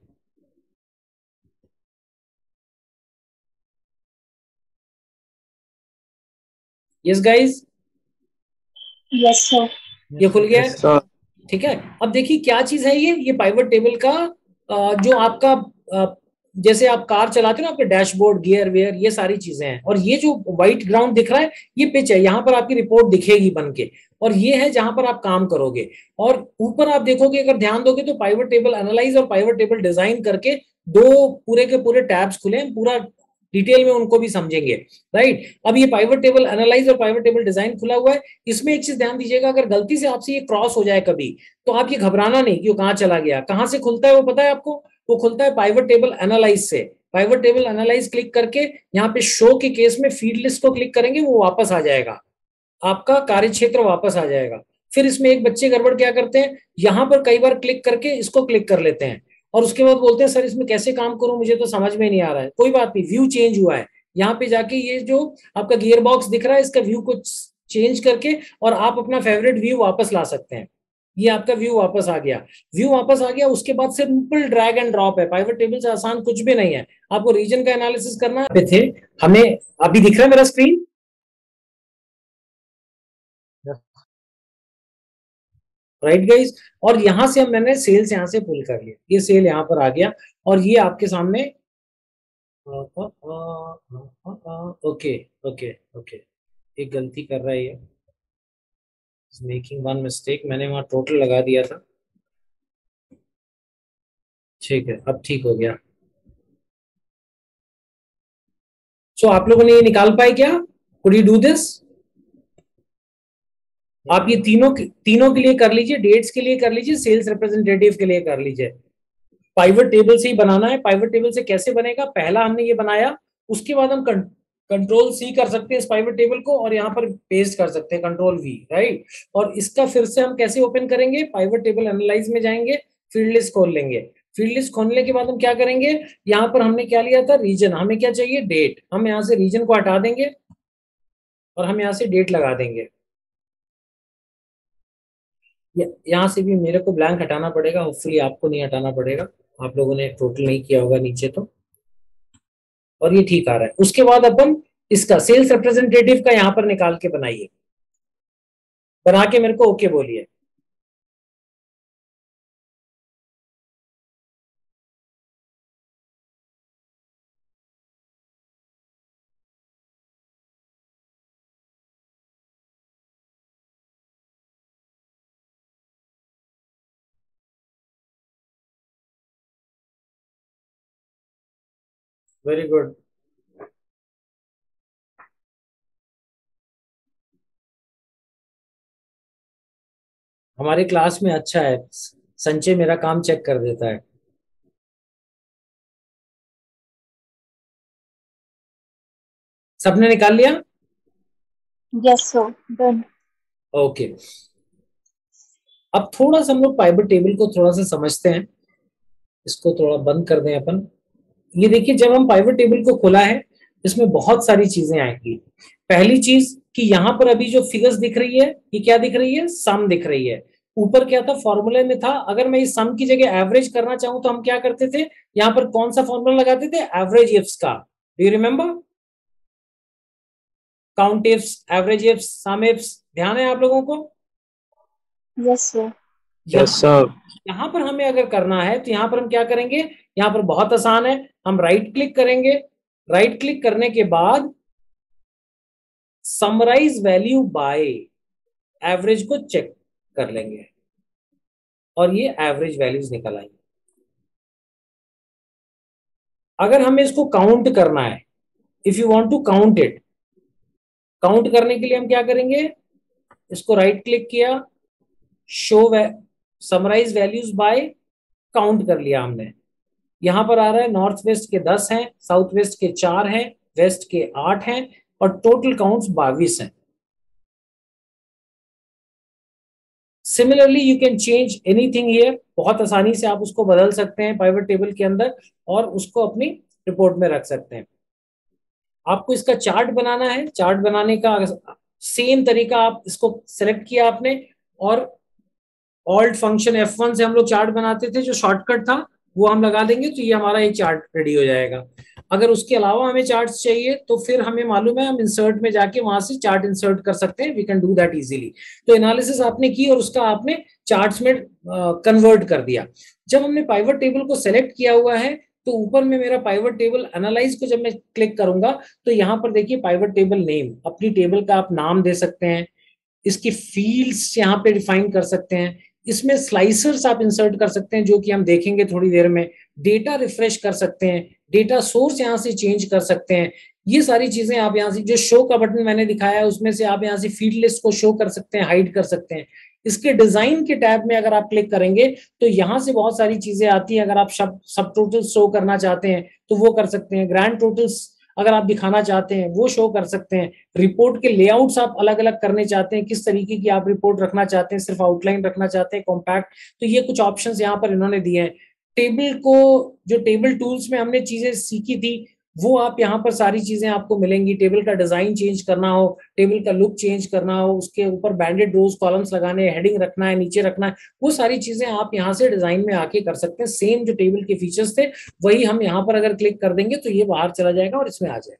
Yes guys, yes sir. ये खुल गया है, सर ठीक है। अब देखिए क्या चीज है ये ये पाइवट टेबल का अ, जो आपका अ, जैसे आप कार चलाते हो ना, आपके डैशबोर्ड, गियर वेयर, ये सारी चीजें हैं। और ये जो व्हाइट ग्राउंड दिख रहा है, ये पिच है, यहाँ पर आपकी रिपोर्ट दिखेगी बन के, और ये है जहां पर आप काम करोगे। और ऊपर आप देखोगे, अगर ध्यान दोगे तो पाइवट टेबल एनालाइज और पाइवट टेबल डिजाइन करके दो पूरे के पूरे टैब्स खुले हैं, पूरा डिटेल में उनको भी समझेंगे, राइट। अब ये पाइवट टेबल एनालाइज और पाइवट टेबल डिजाइन खुला हुआ है। इसमें एक चीज ध्यान दीजिएगा, अगर गलती से आपसे ये क्रॉस हो जाए कभी, तो आप ये घबराना नहीं कि वो कहाँ चला गया। कहाँ से खुलता है वो पता है आपको? वो खुलता है पाइवट टेबल एनालाइज से। पाइवट टेबल एनालाइज क्लिक करके यहाँ पे शो के केस में फील्ड लिस्ट को क्लिक करेंगे, वो वापस आ जाएगा, आपका कार्य क्षेत्र वापस आ जाएगा। फिर इसमें एक बच्चे गड़बड़ क्या करते हैं, यहाँ पर कई बार क्लिक करके इसको क्लिक कर लेते हैं और उसके बाद बोलते हैं सर इसमें कैसे काम करूं, मुझे तो समझ में नहीं आ रहा है। कोई बात नहीं, व्यू चेंज हुआ है। यहाँ पे जाके ये जो आपका गियर बॉक्स दिख रहा है, इसका व्यू को चेंज करके और आप अपना फेवरेट व्यू वापस ला सकते हैं। ये आपका व्यू वापस आ गया। व्यू वापस आ गया, उसके बाद सिंपल ड्रैग एंड ड्रॉप है। पाइवट टेबल से आसान कुछ भी नहीं है। आपको रीजन का एनालिसिस करना थे हमें। अभी दिख रहा है मेरा स्क्रीन? Right guys. और यहां से हम मैंने सेल्स यहां से पुल कर लिया, ये सेल यहां पर आ गया और ये आपके सामने ओके ओके ओके। एक गलती कर रहा है ये, मेकिंग वन मिस्टेक, मैंने वहां टोटल लगा दिया था। ठीक है, अब ठीक हो गया। सो so, आप लोगों ने ये निकाल पाए क्या? Could you do this? आप ये तीनों तीनों के लिए कर लीजिए, डेट्स के लिए कर लीजिए, सेल्स रिप्रेजेंटेटिव के लिए कर लीजिए। पाइवट टेबल से ही बनाना है। पाइवट टेबल से कैसे बनेगा? पहला हमने ये बनाया, उसके बाद हम कंट्रोल सी कर सकते हैं इस पाइवट टेबल को और यहाँ पर पेस्ट कर सकते हैं कंट्रोल वी, राइट। और इसका फिर से हम कैसे ओपन करेंगे? पाइवट टेबल एनालाइज में जाएंगे, फील्ड लिस्ट खोल लेंगे। फील्ड लिस्ट खोलने के बाद हम क्या करेंगे? यहाँ पर हमने क्या लिया था? रीजन। हमें क्या चाहिए? डेट। हम यहाँ से रीजन को हटा देंगे और हम यहाँ से डेट लगा देंगे। यहाँ से भी मेरे को ब्लैंक हटाना पड़ेगा, होपफुली आपको नहीं हटाना पड़ेगा, आप लोगों ने टोटल नहीं किया होगा नीचे तो। और ये ठीक आ रहा है। उसके बाद अपन इसका सेल्स रिप्रेजेंटेटिव का यहाँ पर निकाल के बनाइए, बना के मेरे को ओके बोलिए। Very good. हमारी क्लास में अच्छा है, संचय मेरा काम चेक कर देता है। सबने निकाल लिया? Yes sir, done. ओके। अब थोड़ा सा हम लोग पाइवट टेबल को थोड़ा सा समझते हैं। इसको थोड़ा बंद कर दें अपन। ये देखिए, जब हम पाइवट टेबल को खोला है, इसमें बहुत सारी चीजें आएंगी। पहली चीज कि यहाँ पर अभी जो फिगर्स दिख रही है, ये क्या दिख रही है? सम दिख रही है। ऊपर क्या था? फॉर्मूले में था, अगर मैं इस सम की जगह एवरेज करना चाहूं तो हम क्या करते थे? यहाँ पर कौन सा फॉर्मूला लगाते थे? एवरेज इफ्स का। Do you remember? Count ifs, average ifs, sum ifs, ध्यान है आप लोगों को? Yes sir. Yes sir. यहाँ पर हमें अगर करना है तो यहाँ पर हम क्या करेंगे? यहाँ पर बहुत आसान है, हम राइट क्लिक करेंगे। राइट क्लिक करने के बाद समराइज वैल्यू बाय एवरेज को चेक कर लेंगे और ये एवरेज वैल्यूज निकल आएंगे। अगर हमें इसको काउंट करना है, if you want to count it, count करने के लिए हम क्या करेंगे? इसको राइट क्लिक किया, show summarize values by count कर लिया हमने। यहां पर आ रहा है नॉर्थ वेस्ट के दस हैं, साउथ वेस्ट के चार हैं, वेस्ट के आठ हैं और टोटल काउंट्स बाईस हैं। Similarly you can change anything here, बहुत आसानी से आप उसको बदल सकते हैं पाइवट टेबल के अंदर और उसको अपनी रिपोर्ट में रख सकते हैं। आपको इसका चार्ट बनाना है, चार्ट बनाने का सेम तरीका, आप इसको सेलेक्ट किया आपने और ऑल्ट फंक्शन एफ वन से हम लोग चार्ट बनाते थे, जो शॉर्टकट था वो हम लगा देंगे तो ये हमारा एक चार्ट रेडी हो जाएगा। अगर उसके अलावा हमें चार्ट्स चाहिए तो फिर हमें मालूम है हम इंसर्ट में जाके वहां से चार्ट इंसर्ट कर सकते हैं, we can do that easily. तो एनालिसिस आपने की और उसका आपने चार्ट्स में कन्वर्ट कर दिया। जब हमने पाइवट टेबल को सेलेक्ट किया हुआ है तो ऊपर में मेरा पाइवट टेबल एनालाइज को जब मैं क्लिक करूंगा तो यहाँ पर देखिए पाइवट टेबल नेम, अपनी टेबल का आप नाम दे सकते हैं, इसकी फील्ड्स यहाँ पे डिफाइन कर सकते हैं, इसमें स्लाइसर्स आप इंसर्ट कर सकते हैं जो कि हम देखेंगे थोड़ी देर में, डेटा रिफ्रेश कर सकते हैं, डेटा सोर्स यहाँ से चेंज कर सकते हैं। ये सारी चीजें आप यहाँ से, जो शो का बटन मैंने दिखाया है उसमें से आप यहाँ से फील्ड लिस्ट को शो कर सकते हैं, हाइड कर सकते हैं। इसके डिजाइन के टैब में अगर आप क्लिक करेंगे तो यहाँ से बहुत सारी चीजें आती हैं। अगर आप सब सब टोटल शो करना चाहते हैं तो वो कर सकते हैं, ग्रैंड टोटल्स अगर आप दिखाना चाहते हैं वो शो कर सकते हैं, रिपोर्ट के लेआउट्स आप अलग अलग करने चाहते हैं, किस तरीके की आप रिपोर्ट रखना चाहते हैं, सिर्फ आउटलाइन रखना चाहते हैं, कॉम्पैक्ट, तो ये कुछ ऑप्शंस यहाँ पर इन्होंने दिए हैं। टेबल को, जो टेबल टूल्स में हमने चीजें सीखी थी वो आप यहाँ पर सारी चीजें आपको मिलेंगी। टेबल का डिजाइन चेंज करना हो, टेबल का लुक चेंज करना हो, उसके ऊपर बैंडेड रोज कॉलम्स लगाने, हेडिंग रखना है, नीचे रखना है, वो सारी चीजें आप यहाँ से डिजाइन में आके कर सकते हैं। सेम जो टेबल के फीचर्स थे वही हम यहाँ पर अगर क्लिक कर देंगे तो ये बाहर चला जाएगा और इसमें आ जाएगा।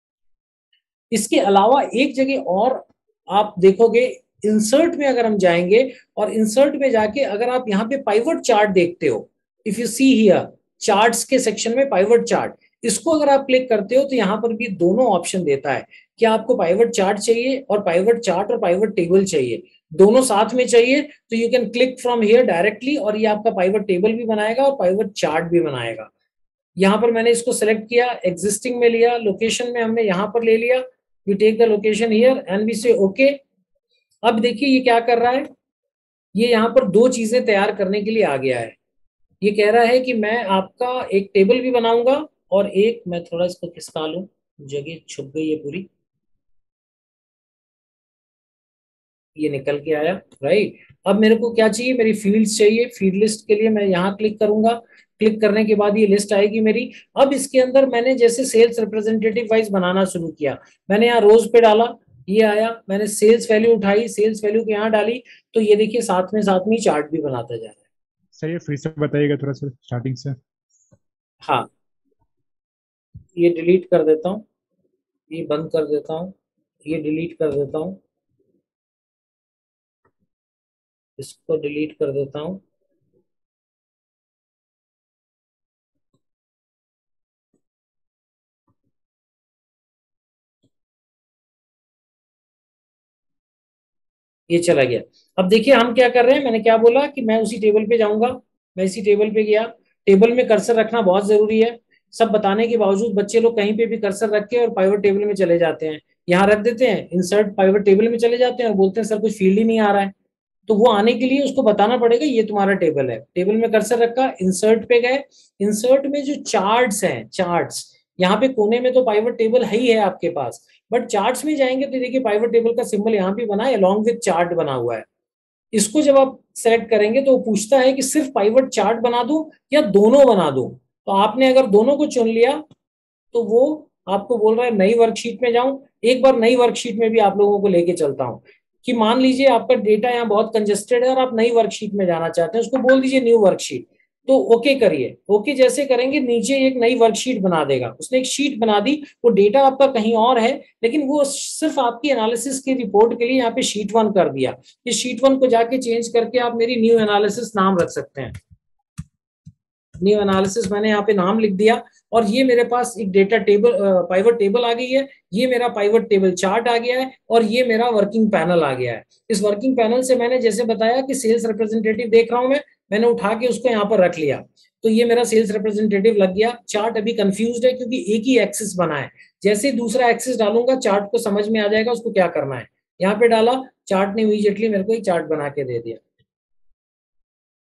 इसके अलावा एक जगह और आप देखोगे, इंसर्ट में अगर हम जाएंगे और इंसर्ट में जाके अगर आप यहाँ पे पाइवट चार्ट देखते हो, if you see here charts के सेक्शन में पाइवट चार्ट, इसको अगर आप क्लिक करते हो तो यहाँ पर भी दोनों ऑप्शन देता है कि आपको पाइवट चार्ट चाहिए और पाइवट चार्ट और पाइवट टेबल चाहिए, दोनों साथ में चाहिए तो you can click from here directly और ये आपका पाइवट टेबल भी बनाएगा और पाइवट चार्ट भी बनाएगा। यहाँ पर मैंने इसको सेलेक्ट किया, एग्जिस्टिंग में लिया, लोकेशन में हमने यहाँ पर ले लिया, you take the location here and we say okay. अब देखिए ये क्या कर रहा है, ये यहाँ पर दो चीजें तैयार करने के लिए आ गया है। ये कह रहा है कि मैं आपका एक टेबल भी बनाऊंगा और एक, मैं थोड़ा इसको खिसका लूं, जगह छुप गई है पूरी, ये निकल के आया, राइट। अब मेरे को क्या चाहिए, मेरी फील्ड्स चाहिए। फील्ड लिस्ट के लिए मैं यहाँ क्लिक करूंगा, क्लिक करने के बाद ये लिस्ट आएगी मेरी। अब इसके अंदर मैंने जैसे सेल्स रिप्रेजेंटेटिव वाइज बनाना शुरू किया, मैंने यहाँ रोज पे डाला, ये आया, मैंने सेल्स वैल्यू उठाई, सेल्स वैल्यू के यहाँ डाली, तो ये देखिए साथ में साथ में चार्ट भी बनाता जा रहा है। सर ये फिर से बताइएगा थोड़ा सा स्टार्टिंग से। हाँ, ये डिलीट कर देता हूँ, ये बंद कर देता हूँ, ये डिलीट कर देता हूँ, इसको डिलीट कर देता हूँ, ये चला गया। अब देखिए हम क्या कर रहे हैं, मैंने क्या बोला कि मैं उसी टेबल पे जाऊंगा, मैं इसी टेबल पे गया। टेबल में कर्सर रखना बहुत जरूरी है, सब बताने के बावजूद बच्चे लोग कहीं पे भी कर्सर रख के और पाइवट टेबल में चले जाते हैं, यहाँ रख देते हैं, इंसर्ट पाइवट टेबल में चले जाते हैं और बोलते हैं सर कुछ फील्ड ही नहीं आ रहा है। तो वो आने के लिए उसको बताना पड़ेगा ये तुम्हारा टेबल है। टेबल में कर्सर रखा, इंसर्ट पे गए, इंसर्ट में जो चार्ट्स हैं, चार्ट्स यहाँ पे कोने में तो पाइवट टेबल है ही है आपके पास, बट चार्ट्स में जाएंगे तो देखिए पाइवट टेबल का सिंबल यहाँ भी बना है, अलॉन्ग विद चार्ट बना हुआ है। इसको जब आप सेलेक्ट करेंगे तो वो पूछता है कि सिर्फ पाइवट चार्ट बना दूं या दोनों बना दूं। तो आपने अगर दोनों को चुन लिया तो वो आपको बोल रहा है नई वर्कशीट में जाऊं। एक बार नई वर्कशीट में भी आप लोगों को लेके चलता हूं कि मान लीजिए आपका डेटा यहाँ बहुत कंजेस्टेड है और आप नई वर्कशीट में जाना चाहते हैं, उसको बोल दीजिए न्यू वर्कशीट, तो ओके करिए। ओके जैसे करेंगे नीचे एक नई वर्कशीट बना देगा, उसने एक शीट बना दी, वो डेटा आपका कहीं और है लेकिन वो सिर्फ आपकी एनालिसिस की रिपोर्ट के लिए यहाँ पे शीट वन कर दिया। इस शीट वन को जाके चेंज करके आप मेरी न्यू एनालिसिस नाम रख सकते हैं, न्यू एनालिसिस मैंने यहाँ पे नाम लिख दिया और ये मेरे पास एक डेटा टेबल, पाइवट टेबल आ गई है, ये मेरा पाइवट टेबल चार्ट आ गया है और ये मेरा वर्किंग पैनल आ गया है। इस वर्किंग पैनल से मैंने जैसे बताया कि सेल्स रिप्रेजेंटेटिव देख रहा हूं मैं, मैंने उठा के उसको यहाँ पर रख लिया, तो ये मेरा सेल्स रिप्रेजेंटेटिव लग गया। चार्ट अभी कंफ्यूज्ड है क्योंकि एक ही एक्सिस बना है, जैसे दूसरा एक्सिस डालूंगा चार्ट को समझ में आ जाएगा उसको क्या करना है। यहाँ पे डाला, चार्ट ने इमीडिएटली मेरे को एक चार्ट बना के दे दिया।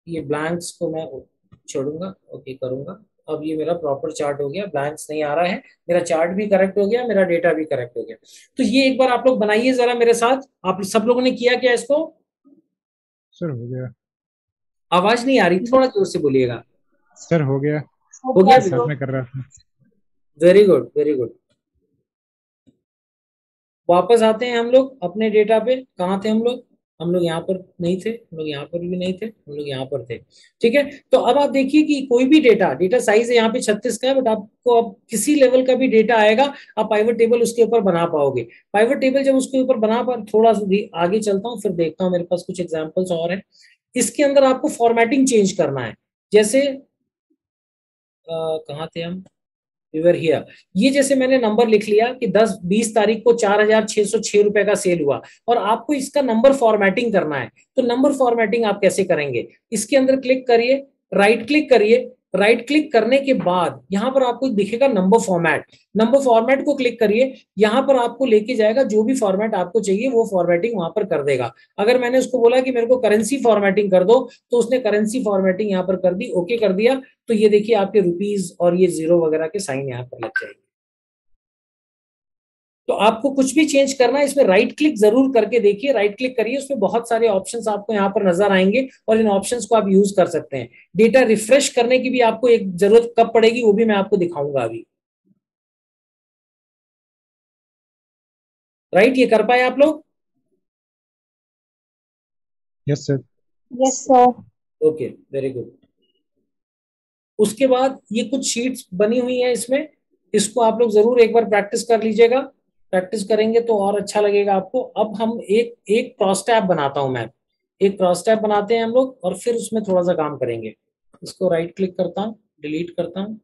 ये ब्लैंक्स को मैं छोड़ूंगा, ओके करूंगा। अब ये मेरा प्रॉपर चार्ट हो गया, ब्लैंक्स नहीं आ रहा है, मेरा चार्ट भी करेक्ट हो गया, मेरा डेटा भी करेक्ट हो गया। तो ये एक बार आप लोग बनाइए जरा मेरे साथ। आप सब लोगों ने किया क्या इसको? सर हो गया। आवाज नहीं आ रही, थोड़ा जोर से बोलिएगा। सर हो गया। हो गया? साथ में कर रहा था। Very good very good. वापस आते हैं हम लोग अपने डेटा पे। कहाँ थे हम लोग? हम लोग यहाँ पर नहीं थे, हम लोग यहाँ पर भी नहीं थे, हम लोग यहाँ पर थे। ठीक है, तो अब आप देखिए कि कोई भी डेटा, डेटा साइज है यहाँ पे छत्तीस का है, बट आपको अब किसी लेवल का भी डेटा आएगा आप पाइवट टेबल उसके ऊपर बना पाओगे। पाइवट टेबल जब उसके ऊपर बना पा, थोड़ा सा आगे चलता हूँ फिर देखता हूँ, मेरे पास कुछ एग्जाम्पल्स और है। इसके अंदर आपको फॉर्मेटिंग चेंज करना है। जैसे कहाँ थे हम? We were here. ये जैसे मैंने नंबर लिख लिया कि दस बीस तारीख को चार हजार छह सौ छह रुपए का सेल हुआ, और आपको इसका नंबर फॉर्मेटिंग करना है। तो नंबर फॉर्मेटिंग आप कैसे करेंगे? इसके अंदर क्लिक करिए, राइट क्लिक करिए। राइट क्लिक करने के बाद यहां पर आपको दिखेगा नंबर फॉर्मेट। नंबर फॉर्मेट को क्लिक करिए, यहां पर आपको लेके जाएगा, जो भी फॉर्मेट आपको चाहिए वो फॉर्मेटिंग वहां पर कर देगा। अगर मैंने उसको बोला कि मेरे को करेंसी फॉर्मेटिंग कर दो, तो उसने करेंसी फॉर्मेटिंग यहां पर कर दी, ओके कर दिया। तो ये देखिए आपके रुपीज और ये जीरो वगैरह के साइन यहाँ पर लग जाएंगे। तो आपको कुछ भी चेंज करना है इसमें राइट क्लिक जरूर करके देखिए। राइट क्लिक करिए, उसमें बहुत सारे ऑप्शंस आपको यहाँ पर नजर आएंगे और इन ऑप्शंस को आप यूज कर सकते हैं। डेटा रिफ्रेश करने की भी आपको एक जरूरत कब पड़ेगी वो भी मैं आपको दिखाऊंगा अभी। राइट, ये कर पाए आप लोग? Yes sir. Yes sir. Okay very good. उसके बाद ये कुछ शीट्स बनी हुई हैं इसमें, इसको आप लोग जरूर एक बार प्रैक्टिस कर लीजिएगा। प्रैक्टिस करेंगे तो और अच्छा लगेगा आपको। अब हम एक एक क्रॉस टैब बनाता हूं मैं, एक क्रॉस टैब बनाते हैं हम लोग और फिर उसमें थोड़ा सा काम करेंगे। इसको राइट क्लिक करता हूं, डिलीट करता हूं।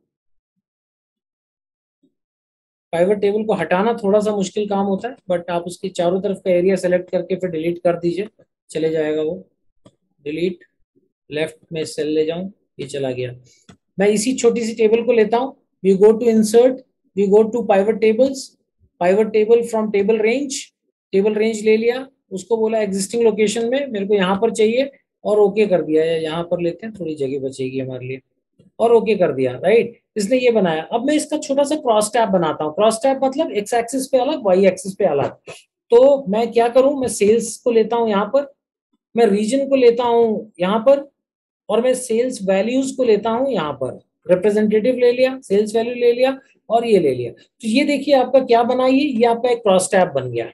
पाइवट टेबल को हटाना थोड़ा सा मुश्किल काम होता है, बट आप उसके चारों तरफ का एरिया सेलेक्ट करके फिर डिलीट कर दीजिए, चले जाएगा वो। डिलीट, लेफ्ट में सेल ले जाऊं, ये चला गया। मैं इसी छोटी सी टेबल को लेता हूं, we go to insert, we go to pivot tables, pivot table from table range, table range ले लिया, उसको बोला एग्जिस्टिंग लोकेशन में मेरे को यहाँ पर चाहिए और ओके कर दिया। या यहाँ पर लेते हैं, थोड़ी जगह बचेगी हमारे लिए, और ओके कर दिया। राइट, इसने ये बनाया। अब मैं इसका छोटा सा क्रॉस टैब बनाता हूँ। क्रॉस टैब मतलब एक्स एक्सिस पे अलग, वाई एक्सिस पे अलग। तो मैं क्या करूं, मैं सेल्स को लेता हूं यहाँ पर, मैं रीजन को लेता हूं यहाँ पर, और मैं सेल्स वैल्यूज को लेता हूं यहाँ पर। रिप्रेजेंटेटिव ले लिया, सेल्स वैल्यू ले लिया और ये ले लिया। तो ये देखिए आपका क्या बना, ये ये आपका एक क्रॉस टैब बन गया।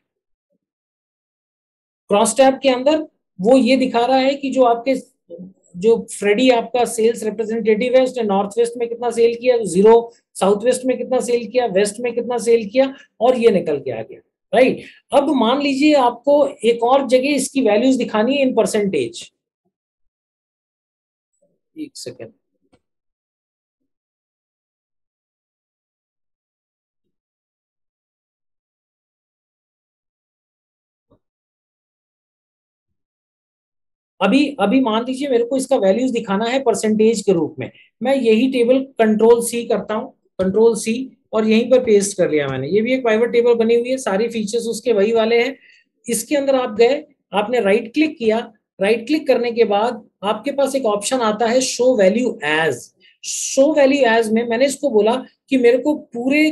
क्रॉस टैब के अंदर वो ये दिखा रहा है कि जो आपके जो फ्रेडी आपका सेल्स रिप्रेजेंटेटिव है उसने नॉर्थ वेस्ट में कितना सेल किया, जीरो, साउथ वेस्ट में कितना सेल किया, वेस्ट में कितना सेल किया, और ये निकल के आ गया। राइट, अब मान लीजिए आपको एक और जगह इसकी वैल्यूज दिखानी है इन परसेंटेज। एक सेकेंड, अभी अभी मान लीजिए मेरे को इसका वैल्यूज दिखाना है परसेंटेज के रूप में। मैं यही टेबल कंट्रोल सी करता हूं, कंट्रोल सी, और यहीं पर पेस्ट कर लिया मैंने। ये भी एक पाइवट टेबल बनी हुई है, सारे फीचर्स उसके वही वाले हैं। इसके अंदर आप गए, आपने राइट क्लिक किया, राइट क्लिक करने के बाद आपके पास एक ऑप्शन आता है show value as. Show value as में मैंने इसको बोला कि मेरे को पूरे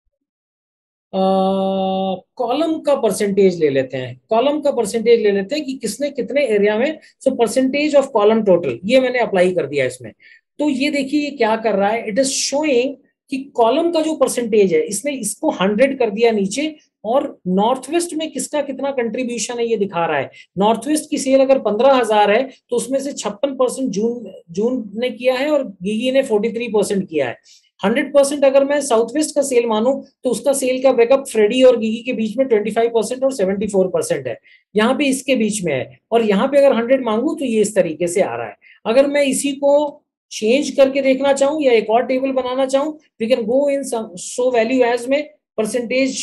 कॉलम का परसेंटेज ले लेते हैं, कॉलम का परसेंटेज ले लेते हैं कि किसने कितने एरिया में, so percentage of column total, ये मैंने अप्लाई कर दिया इसमें। तो ये देखिए ये क्या कर रहा है, इट इज शोइंग कि कॉलम का जो परसेंटेज है इसने इसको हंड्रेड कर दिया नीचे, और नॉर्थ वेस्ट में किसका कितना कंट्रीब्यूशन है ये दिखा रहा है। नॉर्थ वेस्ट की सेल अगर पंद्रह हजार है तो उसमें से छप्पन परसेंट जून जून ने किया है और गीगी ने फोर्टी थ्री परसेंट किया है। हंड्रेड परसेंट अगर मैं साउथ वेस्ट का सेल मानूं तो उसका सेल का ब्रेकअप फ्रेडी और गीगी के बीच में ट्वेंटी फाइव परसेंट और सेवेंटी फोर परसेंट है, यहाँ पे इसके बीच में है। और यहाँ पे अगर हंड्रेड मांगू तो ये इस तरीके से आ रहा है। अगर मैं इसी को चेंज करके देखना चाहूं या एक और टेबल बनाना चाहूं, we can go in show value as में percentage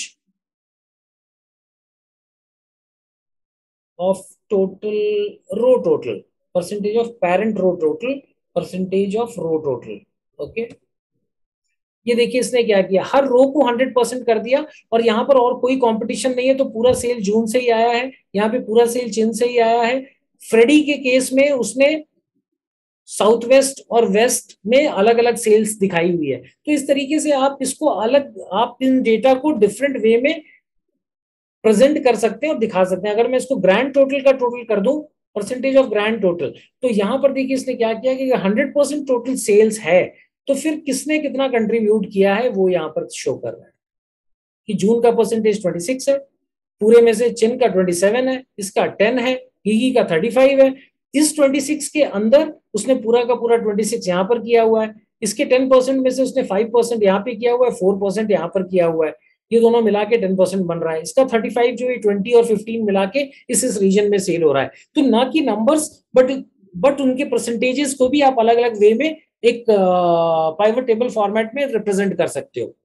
of total row total, percentage of parent row total, percentage of row total. Okay, ये देखिए इसने क्या किया, हर रो को हंड्रेड परसेंट कर दिया, और यहाँ पर और कोई कंपटीशन नहीं है तो पूरा सेल जून से ही आया है, यहाँ पे पूरा सेल चिन से ही आया है। फ्रेडी के केस में उसने साउथ वेस्ट और वेस्ट में अलग अलग सेल्स दिखाई हुई है। तो इस तरीके से आप इसको अलग, आप इन डेटा को डिफरेंट वे में प्रेजेंट कर सकते हैं और दिखा सकते हैं। अगर मैं इसको ग्रैंड टोटल का टोटल कर दूं, परसेंटेज ऑफ ग्रैंड टोटल, तो यहां पर देखिए इसने क्या किया कि हंड्रेड परसेंट टोटल सेल्स है तो फिर किसने कितना कंट्रीब्यूट किया है वो यहां पर शो कर रहा है कि जून का परसेंटेज ट्वेंटी सिक्स है, पूरे में से चिन का ट्वेंटी सेवन है, इसका टेन है, हीगी का थर्टी फाइव है। इस ट्वेंटी सिक्स के अंदर उसने पूरा का पूरा ट्वेंटी सिक्स यहां पर किया हुआ है, इसके टेन परसेंट में से उसने फाइव परसेंट यहाँ पे किया हुआ है, फोर परसेंट यहाँ पर किया हुआ है, ये दोनों मिला के टेन परसेंट बन रहा है। इसका थर्टी फाइव जो है ट्वेंटी और फिफ्टीन मिला के इस इस रीजन में सेल हो रहा है। तो ना कि नंबर्स बट बट उनके परसेंटेजेस को भी आप अलग अलग वे में एक पाइवट टेबल फॉर्मेट में रिप्रेजेंट कर सकते हो।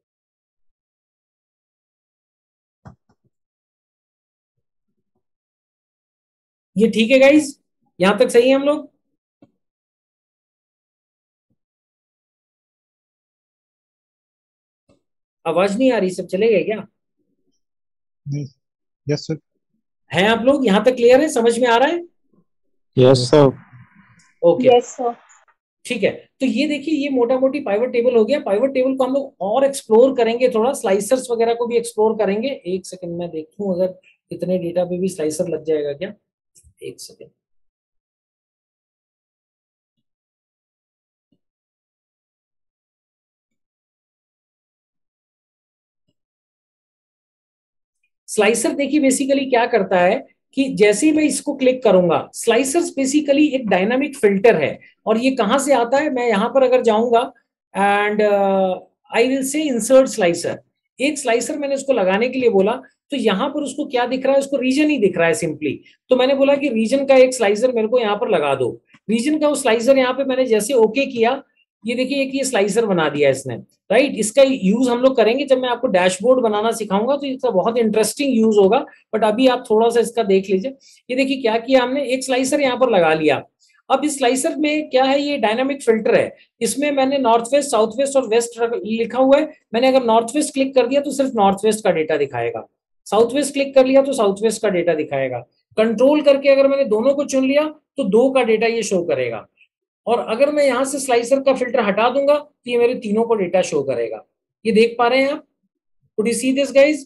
ये ठीक है गाइज, यहां तक सही है हम लोग? आवाज नहीं आ रही, सब चले गए क्या? नहीं, यस सर। हैं आप लोग यहां तक क्लियर है, समझ में आ रहा है? Yes sir. Okay Yes, sir. ठीक है। तो ये देखिए ये मोटा मोटी पाइवट टेबल हो गया। पाइवट टेबल को हम लोग और एक्सप्लोर करेंगे, थोड़ा स्लाइसर्स वगैरह को भी एक्सप्लोर करेंगे। एक सेकंड में देखूं अगर इतने डेटा पे भी स्लाइसर लग जाएगा क्या, एक सेकंड। स्लाइसर देखिए बेसिकली क्या करता है कि जैसे ही मैं इसको क्लिक करूंगा, स्लाइसर्स बेसिकली एक डायनामिक फिल्टर है। और ये कहां से आता है, मैं यहां पर अगर जाऊंगा and I will say insert slicer, एक स्लाइसर मैंने उसको लगाने के लिए बोला, तो यहां पर उसको क्या दिख रहा है, उसको रीजन ही दिख रहा है सिंपली। तो मैंने बोला कि रीजन का एक स्लाइसर मेरे को यहाँ पर लगा दो। रीजन का वो स्लाइसर यहाँ पे मैंने जैसे ओके किया, ये देखिए एक ये स्लाइसर बना दिया इसने, राइट। इसका यूज हम लोग करेंगे जब मैं आपको डैशबोर्ड बनाना सिखाऊंगा, तो इसका बहुत इंटरेस्टिंग यूज होगा। बट अभी आप थोड़ा सा इसका देख लीजिए। ये देखिए क्या किया हमने, एक स्लाइसर यहाँ पर लगा लिया। अब इस स्लाइसर में क्या है, ये डायनामिक फिल्टर है। इसमें मैंने नॉर्थ वेस्ट, साउथ वेस्ट और वेस्ट लिखा हुआ है। मैंने अगर नॉर्थ वेस्ट क्लिक कर दिया तो सिर्फ नॉर्थ वेस्ट का डेटा दिखाएगा, साउथ वेस्ट क्लिक कर लिया तो साउथ वेस्ट का डेटा दिखाएगा। कंट्रोल करके अगर मैंने दोनों को चुन लिया तो दो का डेटा ये शो करेगा। और अगर मैं यहां से स्लाइसर का फिल्टर हटा दूंगा तो ये मेरे तीनों को डेटा शो करेगा। ये देख पा रहे हैं आप? Could you see this guys?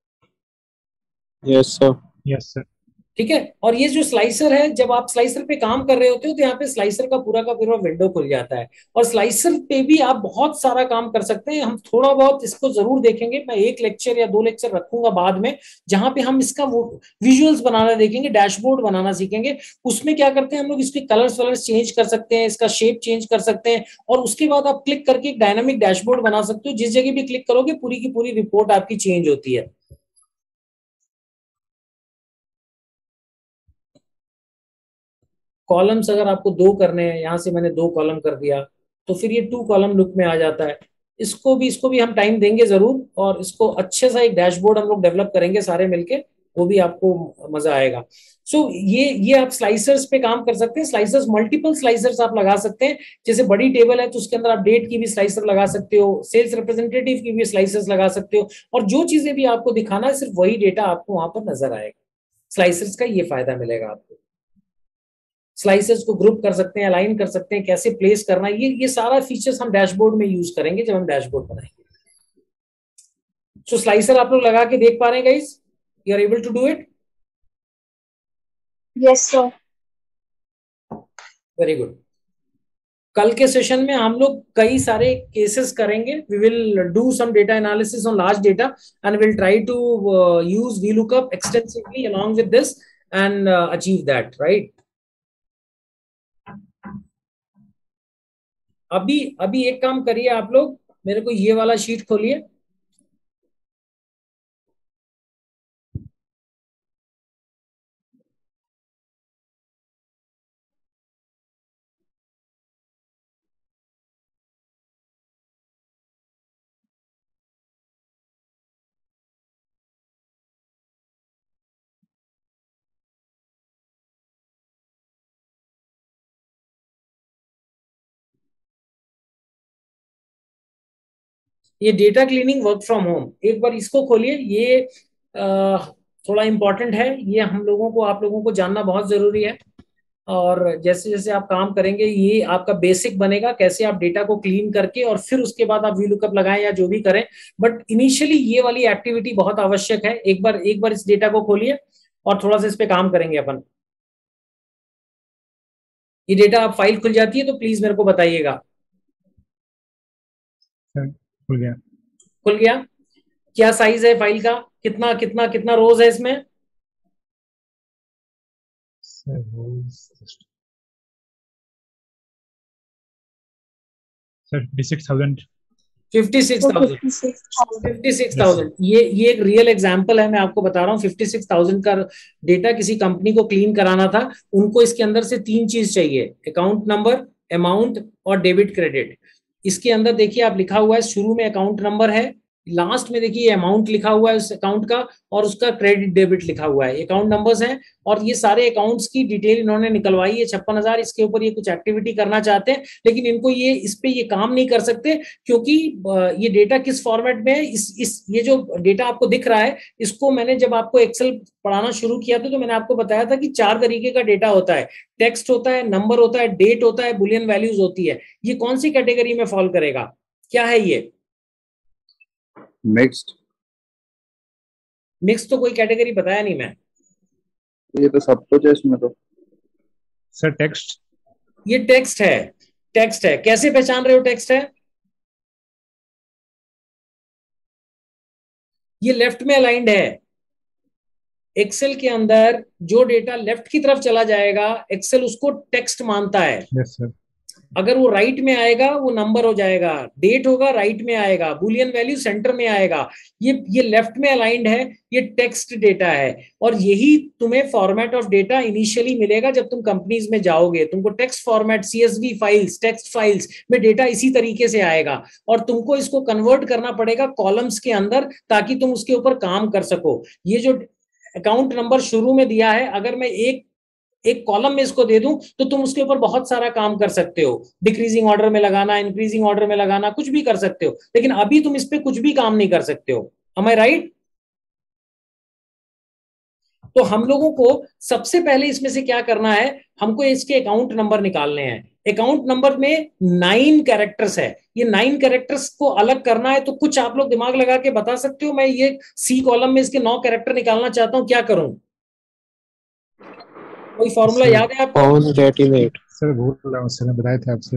Yes sir. Yes sir. ठीक है। और ये जो स्लाइसर है, जब आप स्लाइसर पे काम कर रहे होते हो तो यहाँ पे स्लाइसर का पूरा का पूरा विंडो खुल जाता है। और स्लाइसर पे भी आप बहुत सारा काम कर सकते हैं। हम थोड़ा बहुत इसको जरूर देखेंगे, मैं एक लेक्चर या दो लेक्चर रखूंगा बाद में, जहां पे हम इसका वो विजुअल्स बनाना देखेंगे, डैशबोर्ड बनाना सीखेंगे। उसमें क्या करते हैं हम लोग, इसके कलर्स वलर्स चेंज कर सकते हैं, इसका शेप चेंज कर सकते हैं, और उसके बाद आप क्लिक करके एक डायनामिक डैशबोर्ड बना सकते हो। जिस जगह भी क्लिक करोगे पूरी की पूरी रिपोर्ट आपकी चेंज होती है। कॉलम्स अगर आपको दो करने हैं, यहां से मैंने दो कॉलम कर दिया, तो फिर ये टू कॉलम लुक में आ जाता है। इसको भी इसको भी हम टाइम देंगे जरूर, और इसको अच्छे सा एक डैशबोर्ड हम लोग डेवलप करेंगे सारे मिलके, वो भी आपको मजा आएगा। सो so, ये ये आप स्लाइसर्स पे काम कर सकते हैं। स्लाइसर्स, मल्टीपल स्लाइसर्स आप लगा सकते हैं। जैसे बड़ी टेबल है तो उसके अंदर आप डेट की भी स्लाइसर लगा सकते हो, सेल्स रिप्रेजेंटेटिव की भी स्लाइसर्स लगा सकते हो, और जो चीजें भी आपको दिखाना है सिर्फ वही डेटा आपको वहां पर नजर आएगा। स्लाइसर्स का ये फायदा मिलेगा आपको। स्लाइसेस को ग्रुप कर सकते हैं, अलाइन कर सकते हैं, कैसे प्लेस करना है, ये ये सारा फीचर्स हम डैशबोर्ड में यूज करेंगे जब हम डैशबोर्ड बनाएंगे। सो स्लाइसर आप लोग लगा के देख पा रहे हैं guys? You are able to do it? Yes, sir. Very good. कल के सेशन में हम लोग कई सारे केसेस करेंगे। We will do some data analysis on large data and will try to use VLOOKUP extensively along with this and uh, achieve that, right? अभी अभी एक काम करिए आप लोग, मेरे को ये वाला शीट खोलिए। ये data cleaning work from home, एक बार इसको खोलिए। ये आ, थोड़ा इंपॉर्टेंट है, ये हम लोगों को, आप लोगों को जानना बहुत जरूरी है। और जैसे जैसे आप काम करेंगे ये आपका बेसिक बनेगा, कैसे आप डेटा को क्लीन करके और फिर उसके बाद आप वी लुकअप लगाएं या जो भी करें। बट इनिशियली ये वाली एक्टिविटी बहुत आवश्यक है। एक बार एक बार इस डेटा को खोलिए और थोड़ा सा इस पे काम करेंगे अपन। ये डेटा आप फाइल खुल जाती है तो प्लीज मेरे को बताइएगा। सर खुल गया। खुल गया? क्या साइज है फाइल का? कितना कितना कितना रोज है इसमें? Sir rows sir fifty six thousand. Fifty six thousand fifty six thousand fifty six thousand ये ये एक रियल एग्जांपल है, मैं आपको बता रहा हूँ। फिफ्टी सिक्स थाउजेंड का डेटा किसी कंपनी को क्लीन कराना था। उनको इसके अंदर से तीन चीज चाहिए, अकाउंट नंबर, अमाउंट और डेबिट क्रेडिट। इसके अंदर देखिए आप लिखा हुआ है, शुरू में अकाउंट नंबर है, लास्ट में देखिए अमाउंट लिखा हुआ है उस अकाउंट का, और उसका क्रेडिट डेबिट लिखा हुआ है। अकाउंट नंबर्स हैं और ये सारे अकाउंट्स की डिटेल इन्होंने निकलवाई है छप्पन हजार। इसके ऊपर ये कुछ एक्टिविटी करना चाहते हैं, लेकिन इनको ये इस पे ये काम नहीं कर सकते क्योंकि ये डेटा किस फॉर्मेट में है। इस इस ये जो डेटा आपको दिख रहा है, इसको मैंने जब आपको एक्सेल पढ़ाना शुरू किया था तो मैंने आपको बताया था कि चार तरीके का डेटा होता है। टेक्स्ट होता है, नंबर होता है, डेट होता है, बुलियन वैल्यूज होती है। ये कौन सी कैटेगरी में फॉल करेगा? क्या है ये? मिक्स्ड। मिक्स तो कोई कैटेगरी बताया नहीं मैं। ये तो सब कुछ है इसमें तो। Sir text. ये टेक्स्ट है। टेक्स्ट है। कैसे पहचान रहे हो टेक्स्ट है? ये लेफ्ट में अलाइंड है। एक्सेल के अंदर जो डेटा लेफ्ट की तरफ चला जाएगा, एक्सेल उसको टेक्स्ट मानता है। Yes sir. अगर वो राइट में आएगा वो नंबर हो जाएगा, डेट होगा राइट में आएगा, बुलियन वैल्यू सेंटर में आएगा। ये ये लेफ्ट में अलाइंड है, ये टेक्स्ट डेटा है। और यही तुम्हें फॉर्मेट ऑफ डेटा इनिशियली मिलेगा जब तुम कंपनीज में जाओगे। तुमको text format, CSV files, text files में डेटा इसी तरीके से आएगा और तुमको इसको कन्वर्ट करना पड़ेगा कॉलम्स के अंदर ताकि तुम उसके ऊपर काम कर सको। ये जो अकाउंट नंबर शुरू में दिया है, अगर मैं एक एक कॉलम में इसको दे दूं तो तुम उसके ऊपर बहुत सारा काम कर सकते हो। डिक्रीजिंग ऑर्डर में लगाना, इंक्रीजिंग ऑर्डर में लगाना, कुछ भी कर सकते हो। लेकिन अभी तुम इस पे कुछ भी काम नहीं कर सकते हो। Am I right? तो हम लोगों को सबसे पहले इसमें से क्या करना है, हमको इसके अकाउंट नंबर निकालने हैं। अकाउंट नंबर में नाइन कैरेक्टर्स है। ये नाइन कैरेक्टर्स को अलग करना है, तो कुछ आप लोग दिमाग लगा के बता सकते हो? मैं ये सी कॉलम में इसके नौ कैरेक्टर निकालना चाहता हूं, क्या करूं? कोई फॉर्मूला याद है आपको? कॉन्कैटिनेट। सर भूल रहा हूँ, सर ने बताया था आपसे।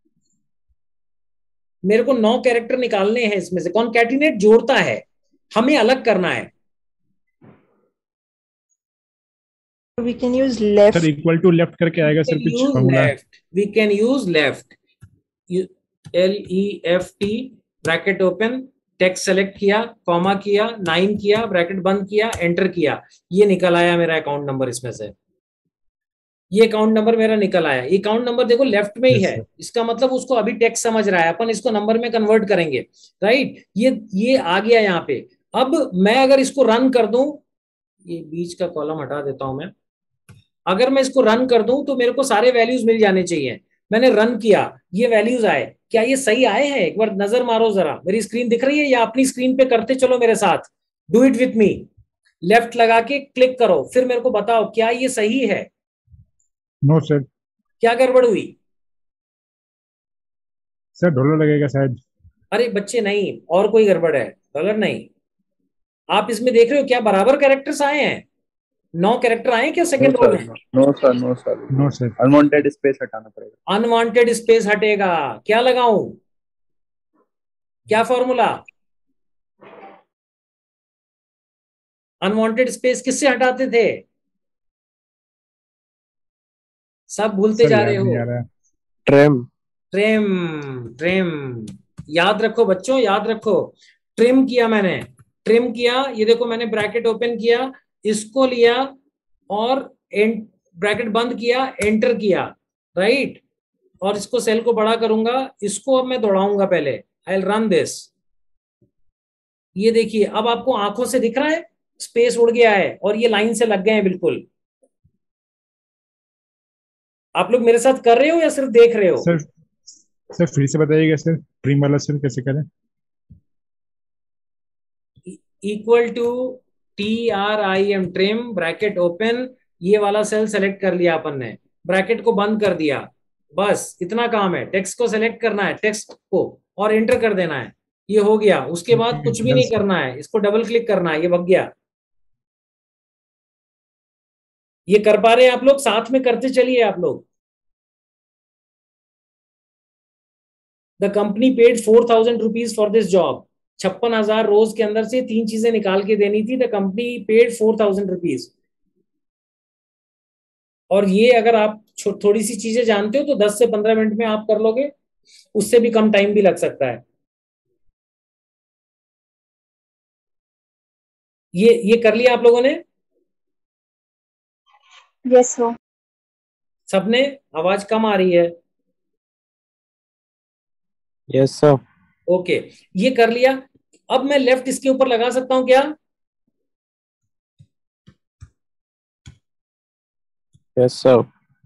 मेरे को नौ कैरेक्टर निकालने हैं इसमें से। कॉन्कैटिनेट जोड़ता है, हमें अलग करना है। We can use left. Sir equal to left करके आएगा सर कुछ formula. Left, we can use left. L E F T, bracket open, text select किया, कॉमा किया, नाइन किया, ब्रैकेट बंद किया, एंटर किया। ये निकल आया मेरा अकाउंट नंबर। इसमें से ये अकाउंट नंबर मेरा निकल आया। ये अकाउंट नंबर देखो लेफ्ट में ही Yes, है, sir. इसका मतलब उसको अभी टेक्स्ट समझ रहा है, अपन इसको नंबर में कन्वर्ट करेंगे। राइट? ये ये आ गया यहाँ पे। अब मैं अगर इसको रन कर दूं, ये बीच का कॉलम हटा देता हूं मैं। अगर मैं इसको रन कर दूं तो मेरे को सारे वैल्यूज मिल जाने चाहिए। मैंने रन किया, ये वैल्यूज आए। क्या ये सही आए हैं? एक बार नजर मारो जरा। मेरी स्क्रीन दिख रही है या अपनी स्क्रीन पे करते चलो मेरे साथ? Do it with me. Left लगा के क्लिक करो, फिर मेरे को बताओ क्या ये सही है? No sir. क्या गड़बड़ हुई? सर डॉलर लगेगा शायद। अरे बच्चे नहीं, और कोई गड़बड़ है। डॉलर नहीं। आप इसमें देख रहे हो क्या बराबर कैरेक्टर्स आए हैं? नौ कैरेक्टर आए हैं क्या सेकंड रो में? No sir, no sir, no sir. Unwanted space हटाना पड़ेगा। अनवांटेड स्पेस हटेगा। क्या लगाऊं? क्या फॉर्मूला? अनवांटेड स्पेस किससे हटाते थे? सब भूलते सर जा याद रहे नहीं आ हो। रहा। ट्रिम। ट्रिम। ट्रिम याद रखो बच्चों, याद रखो। ट्रिम किया मैंने, ट्रिम किया। ये देखो मैंने ब्रैकेट ओपन किया, इसको लिया और ब्रैकेट बंद किया, एंटर किया। राइट? और इसको सेल को बड़ा करूंगा, इसको अब मैं दौड़ाऊंगा पहले। I will run this. ये देखिए अब आपको आंखों से दिख रहा है, स्पेस उड़ गया है और ये लाइन से लग गए हैं बिल्कुल। आप लोग मेरे साथ कर रहे हो या सिर्फ देख रहे हो? सर सर फिर से बताइएगा सर, ट्रिम वाला सर कैसे करें? Equal to T R I M, trim, bracket open. ये वाला सेल सेलेक्ट कर लिया अपन ने। ब्रैकेट को बंद कर दिया, बस इतना काम है। टेक्स्ट को सेलेक्ट करना है, टेक्स्ट को, और एंटर कर देना है, ये हो गया। उसके बाद कुछ भी नहीं करना है, इसको डबल क्लिक करना है, ये भग गया। ये कर पा रहे हैं आप लोग? साथ में करते चलिए आप लोग। The company paid four thousand rupees for this job. छप्पन हजार रोज के अंदर से तीन चीजें निकाल के देनी थी। The company paid four thousand rupees. और ये अगर आप थोड़ी सी चीजें जानते हो तो दस से पंद्रह मिनट में आप कर लोगे, उससे भी कम टाइम भी लग सकता है। ये ये कर लिया आप लोगों ने? Yes sir. सबने? आवाज कम आ रही है। Yes sir. ओके, ये कर लिया। अब मैं लेफ्ट इसके ऊपर लगा सकता हूं क्या? Yes sir.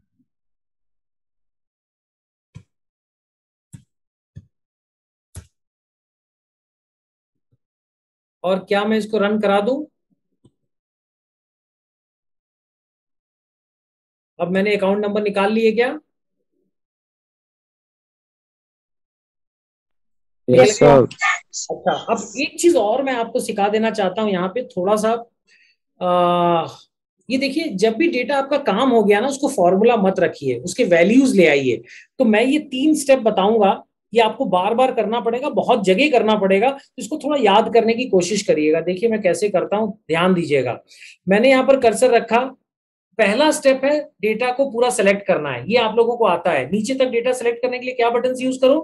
और क्या मैं इसको रन करा दूं? अब मैंने अकाउंट नंबर निकाल लिए क्या? निकल यस गया? सर। अच्छा, अब एक चीज और मैं आपको सिखा देना चाहता हूं यहाँ पे थोड़ा सा। आ, ये देखिए, जब भी डेटा आपका काम हो गया ना, उसको फॉर्मूला मत रखिए, उसके वैल्यूज ले आइए। तो मैं ये तीन स्टेप बताऊंगा, ये आपको बार बार करना पड़ेगा, बहुत जगह करना पड़ेगा। इसको थोड़ा याद करने की कोशिश करिएगा। देखिए मैं कैसे करता हूं, ध्यान दीजिएगा। मैंने यहाँ पर कर्सर रखा। पहला स्टेप है डेटा को पूरा सेलेक्ट करना है, ये आप लोगों को आता है। नीचे तक डेटा सेलेक्ट करने के लिए क्या बटन यूज करो?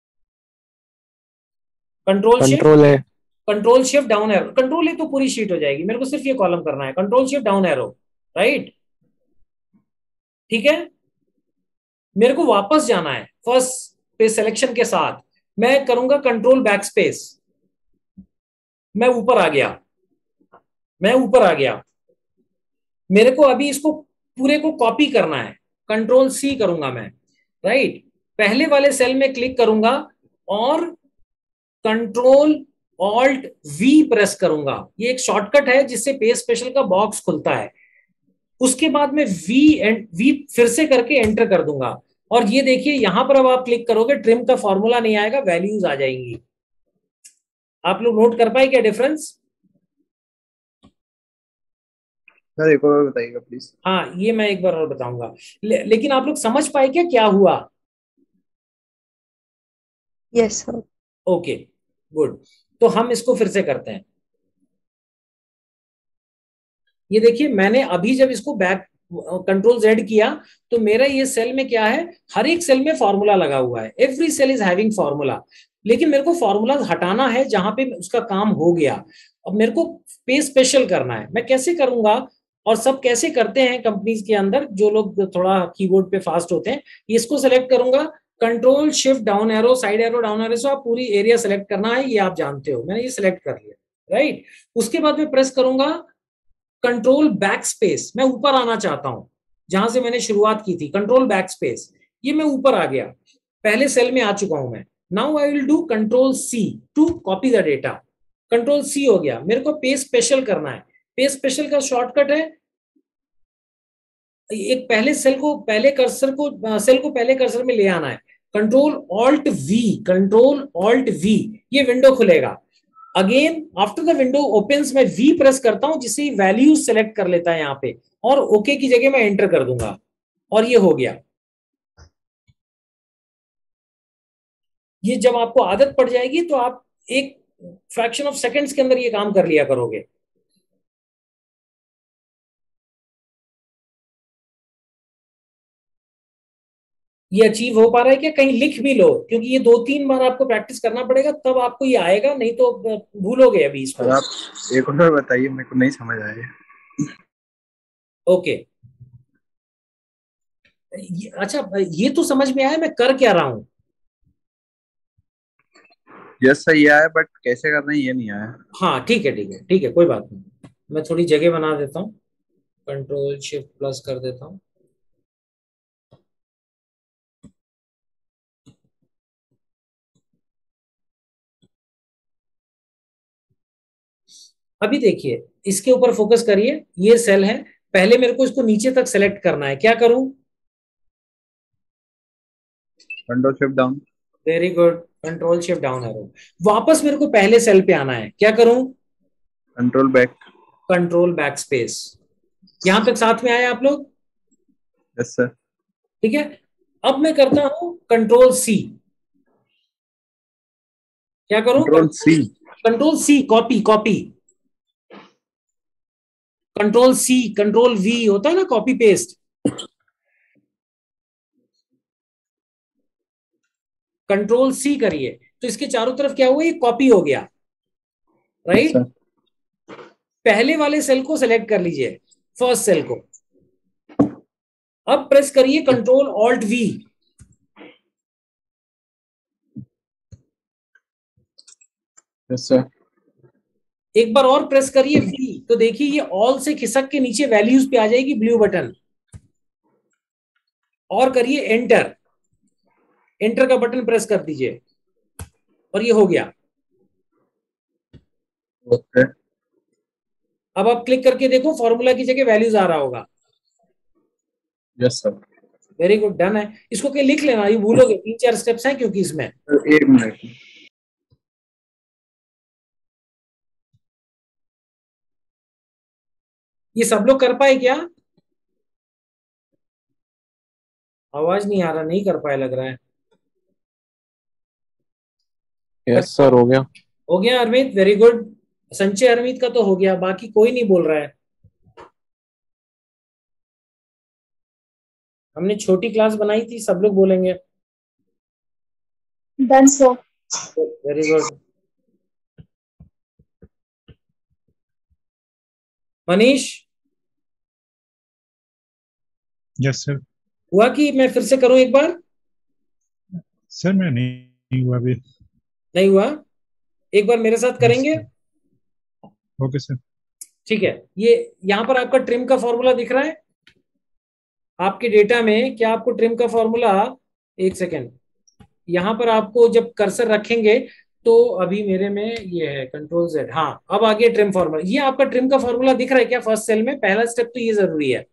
कंट्रोल शिफ्ट, कंट्रोल है। Control shift down arrow. Control है तो पूरी शीट हो जाएगी, मेरे को सिर्फ ये कॉलम करना है। Control shift down arrow, right? ठीक है। मेरे को वापस जाना है फर्स्ट पे सिलेक्शन के साथ। मैं करूंगा कंट्रोल बैक स्पेस। मैं ऊपर आ गया, मैं ऊपर आ गया। मेरे को अभी इसको पूरे को कॉपी करना है। कंट्रोल सी करूंगा मैं, राइट? पहले वाले सेल में क्लिक करूंगा और कंट्रोल ऑल्ट वी प्रेस करूंगा। ये एक शॉर्टकट है जिससे पेज स्पेशल का बॉक्स खुलता है। उसके बाद में वी एंड वी फिर से करके एंटर कर दूंगा। और ये देखिए यहां पर अब आप क्लिक करोगे, ट्रिम का फॉर्मूला नहीं आएगा, वैल्यूज आ जाएंगी। आप लोग नोट कर पाए क्या डिफरेंस? सर एक और बताइएगा प्लीज। हाँ, ये मैं एक बार और बताऊंगा। ले, लेकिन आप लोग समझ पाए क्या क्या हुआ? Yes, sir. Okay, good. तो हम इसको फिर से करते हैं। ये देखिए, मैंने अभी जब इसको बैक कंट्रोल जेड किया तो मेरा ये सेल में क्या है, हर एक सेल में फॉर्मूला लगा हुआ है। Every cell is having formula. लेकिन मेरे को फॉर्मूला हटाना है जहां पे उसका काम हो गया। अब मेरे को पेज स्पेशल करना है। मैं कैसे करूंगा और सब कैसे करते हैं कंपनीज के अंदर, जो लोग थोड़ा कीबोर्ड पे फास्ट होते हैं, इसको सेलेक्ट करूंगा। Control shift down arrow, side arrow, down arrow से आप पूरी एरिया सेलेक्ट करना है, ये आप जानते हो। मैंने ये सेलेक्ट कर लिया, राइट? उसके बाद में प्रेस करूंगा कंट्रोल बैक स्पेस। मैं ऊपर आना चाहता हूं जहां से मैंने शुरुआत की थी, कंट्रोल बैक स्पेस। ये मैं ऊपर आ गया, पहले सेल में आ चुका हूं मैं। Now I will do control C to copy the data. Control C हो गया। मेरे को पेज स्पेशल करना है। पेज स्पेशल का शॉर्टकट है, एक पहले सेल को पहले कर्सर को सेल को पहले कर्सर में ले आना है। Control alt V, control alt V, ये विंडो खुलेगा। Again after the window opens, मैं वी प्रेस करता हूं जिससे वैल्यूज सेलेक्ट कर लेता है यहाँ पे, और ओके की जगह मैं एंटर कर दूंगा, और ये हो गया। ये जब आपको आदत पड़ जाएगी तो आप एक फ्रैक्शन ऑफ सेकंड्स के अंदर ये काम कर लिया करोगे। ये अचीव हो पा रहा है क्या? कहीं लिख भी लो, क्योंकि ये दो तीन बार आपको प्रैक्टिस करना पड़ेगा, तब आपको ये आएगा, नहीं तो भूलोगे अभी इसको। आप एक और बताइए, मेरे को नहीं समझ आया। ओके, अच्छा, ये तो समझ में आया मैं कर क्या रहा हूं। यस सर, ये आया, बट कैसे करना है ये नहीं आया। हाँ ठीक है, ठीक है, ठीक है, कोई बात नहीं। मैं थोड़ी जगह बना देता हूँ, कंट्रोल शिफ्ट प्लस कर देता हूँ। अभी देखिए, इसके ऊपर फोकस करिए। ये सेल है, पहले मेरे को इसको नीचे तक सेलेक्ट करना है। क्या करूं? Control shift down. Very good, control shift down arrow. वापस मेरे को पहले सेल पे आना है, क्या करूं? Control back. Control back space. यहां तक साथ में आए आप लोग? Yes sir. ठीक है, अब मैं करता हूं कंट्रोल सी। क्या करूं? Control C. Control C, copy copy. Control C, control V होता है ना, कॉपी पेस्ट। कंट्रोल सी करिए तो इसके चारों तरफ क्या हुआ, ये कॉपी हो गया, राइट। पहले वाले सेल को सिलेक्ट कर लीजिए, फर्स्ट सेल को। अब प्रेस करिए control alt V. Yes sir. एक बार और प्रेस करिए वी, तो देखिए ये ऑल से खिसक के नीचे वैल्यूज पे आ जाएगी, ब्लू बटन। और करिए एंटर, एंटर का बटन प्रेस कर दीजिए और ये हो गया। ओके। अब आप क्लिक करके देखो, फॉर्मूला की जगह वैल्यूज आ रहा होगा। Yes sir. Very good, done है। इसको के लिख लेना, ये भूलोगे, तीन चार स्टेप्स हैं क्योंकि इसमें। एक मिनट। ये सब लोग कर पाए क्या? आवाज नहीं आ रहा, नहीं कर पाए लग रहा है। यस सर, हो गया। हो गया अरविंद, वेरी गुड। संचय अरविंद का तो हो गया, बाकी कोई नहीं बोल रहा है। हमने छोटी क्लास बनाई थी, सब लोग बोलेंगे। Done, sir. Very good. Manish, yes sir. हुआ कि मैं फिर से करूं एक बार? सर मैं नहीं नहीं हुआ अभी। नहीं हुआ? एक बार मेरे साथ करेंगे? Okay sir. ठीक है, ये यहां पर आपका ट्रिम का फॉर्मूला दिख रहा है आपके डेटा में? क्या आपको ट्रिम का फॉर्मूला, एक सेकेंड, यहां पर आपको जब कर्सर रखेंगे तो अभी मेरे में ये है कंट्रोल जेड, हाँ अब आगे ट्रिम फॉर्मूला। ये आपका ट्रिम का फॉर्मूला दिख रहा है क्या फर्स्ट सेल में? पहला स्टेप तो ये जरूरी है।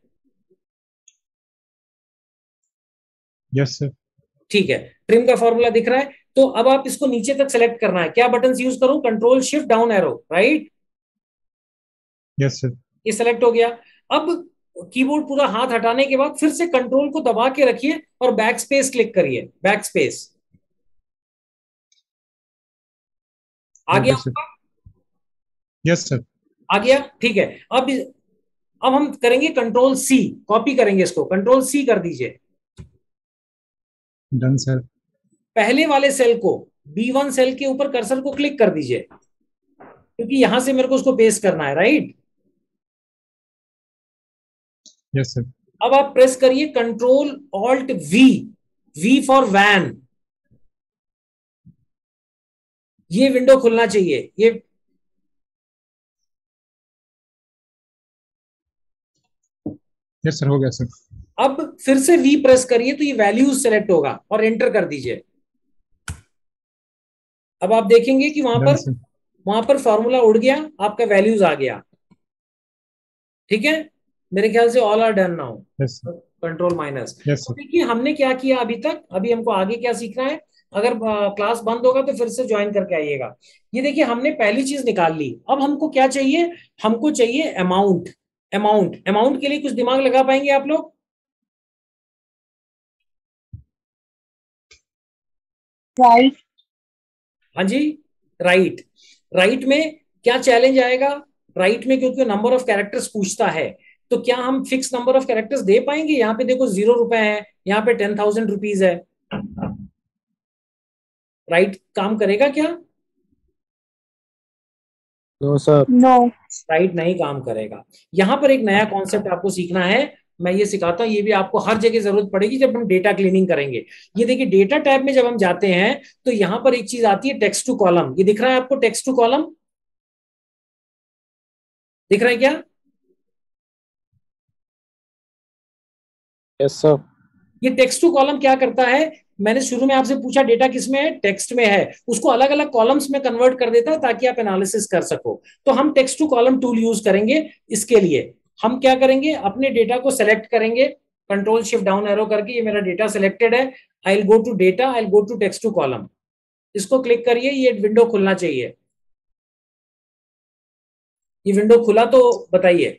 Yes sir. ठीक है, ट्रिम का फॉर्मूला दिख रहा है, तो अब आप इसको नीचे तक सेलेक्ट करना है। क्या बटन यूज करूं? Control shift down arrow, right. Yes sir. ये सेलेक्ट हो गया। अब कीबोर्ड पूरा हाथ हटाने के बाद फिर से कंट्रोल को दबा के रखिए और बैक स्पेस क्लिक करिए, बैक स्पेस। आ गया? Yes sir. आ गया, ठीक है। अब अब हम करेंगे कंट्रोल सी, कॉपी करेंगे इसको, कंट्रोल सी कर दीजिए। Done sir. पहले वाले सेल को, बी वन सेल के ऊपर कर्सर को क्लिक कर दीजिए, क्योंकि यहां से मेरे को उसको पेस्ट करना है, राइट। Yes sir. अब आप प्रेस करिए control alt V, V for van. ये विंडो खुलना चाहिए, ये यस सर, हो गया सर। अब फिर से वी प्रेस करिए तो ये वैल्यूज सेलेक्ट होगा और एंटर कर दीजिए। अब आप देखेंगे कि वहां पर वहां पर फॉर्मूला उड़ गया, आपका वैल्यूज आ गया। ठीक है, मेरे ख्याल से all are done now. Control minus. तो देखिए हमने क्या किया अभी तक, अभी हमको आगे क्या सीखना है। अगर क्लास बंद होगा तो फिर से ज्वाइन करके आइएगा। ये देखिए हमने पहली चीज निकाल ली, अब हमको क्या चाहिए? हमको चाहिए अमाउंट। अमाउंट अमाउंट के लिए कुछ दिमाग लगा पाएंगे आप लोग? Right. हाँ जी, राइट। राइट में क्या चैलेंज आएगा? राइट में क्योंकि नंबर ऑफ कैरेक्टर्स पूछता है, तो क्या हम फिक्स नंबर ऑफ कैरेक्टर्स दे पाएंगे? यहाँ पे देखो जीरो रुपए है, यहाँ पे टेन थाउजेंड रुपीज है। राइट काम करेगा क्या? No sir. No. राइट नहीं काम करेगा। यहां पर एक नया कॉन्सेप्ट आपको सीखना है, मैं ये सिखाता हूं, ये भी आपको हर जगह जरूरत पड़ेगी जब हम डेटा क्लीनिंग करेंगे। ये देखिए डेटा टैब में जब हम जाते हैं तो यहां पर एक चीज आती है टेक्स्ट टू कॉलम। ये दिख रहा है आपको टेक्स्ट टू कॉलम? दिख रहा है क्या? Yes sir. ये टेक्स्ट टू कॉलम क्या करता है? मैंने शुरू में आपसे पूछा डेटा किस में है? टेक्स्ट में है। उसको अलग अलग कॉलम्स में कन्वर्ट कर देता है ताकि आप एनालिसिस कर सको। तो हम text to column tool use करेंगे। इसके लिए हम क्या करेंगे? अपने डेटा को सेलेक्ट करेंगे, कंट्रोल शिफ्ट डाउन एरो करके ये मेरा डेटा सिलेक्टेड है। I will go to data, I will go to text to column, इसको क्लिक करिए, ये विंडो खुलना चाहिए। ये विंडो खुला तो बताइए।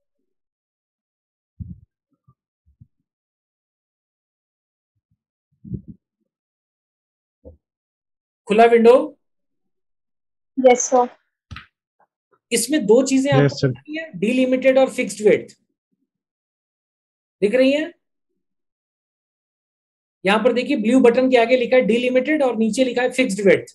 खुला विंडो? Yes sir. इसमें दो चीजें यस आपको सर। दिख रही है, डिलिमिटेड और फिक्स्ड विड्थ दिख रही है। यहां पर देखिए ब्लू बटन के आगे लिखा है डिलिमिटेड और नीचे लिखा है fixed width.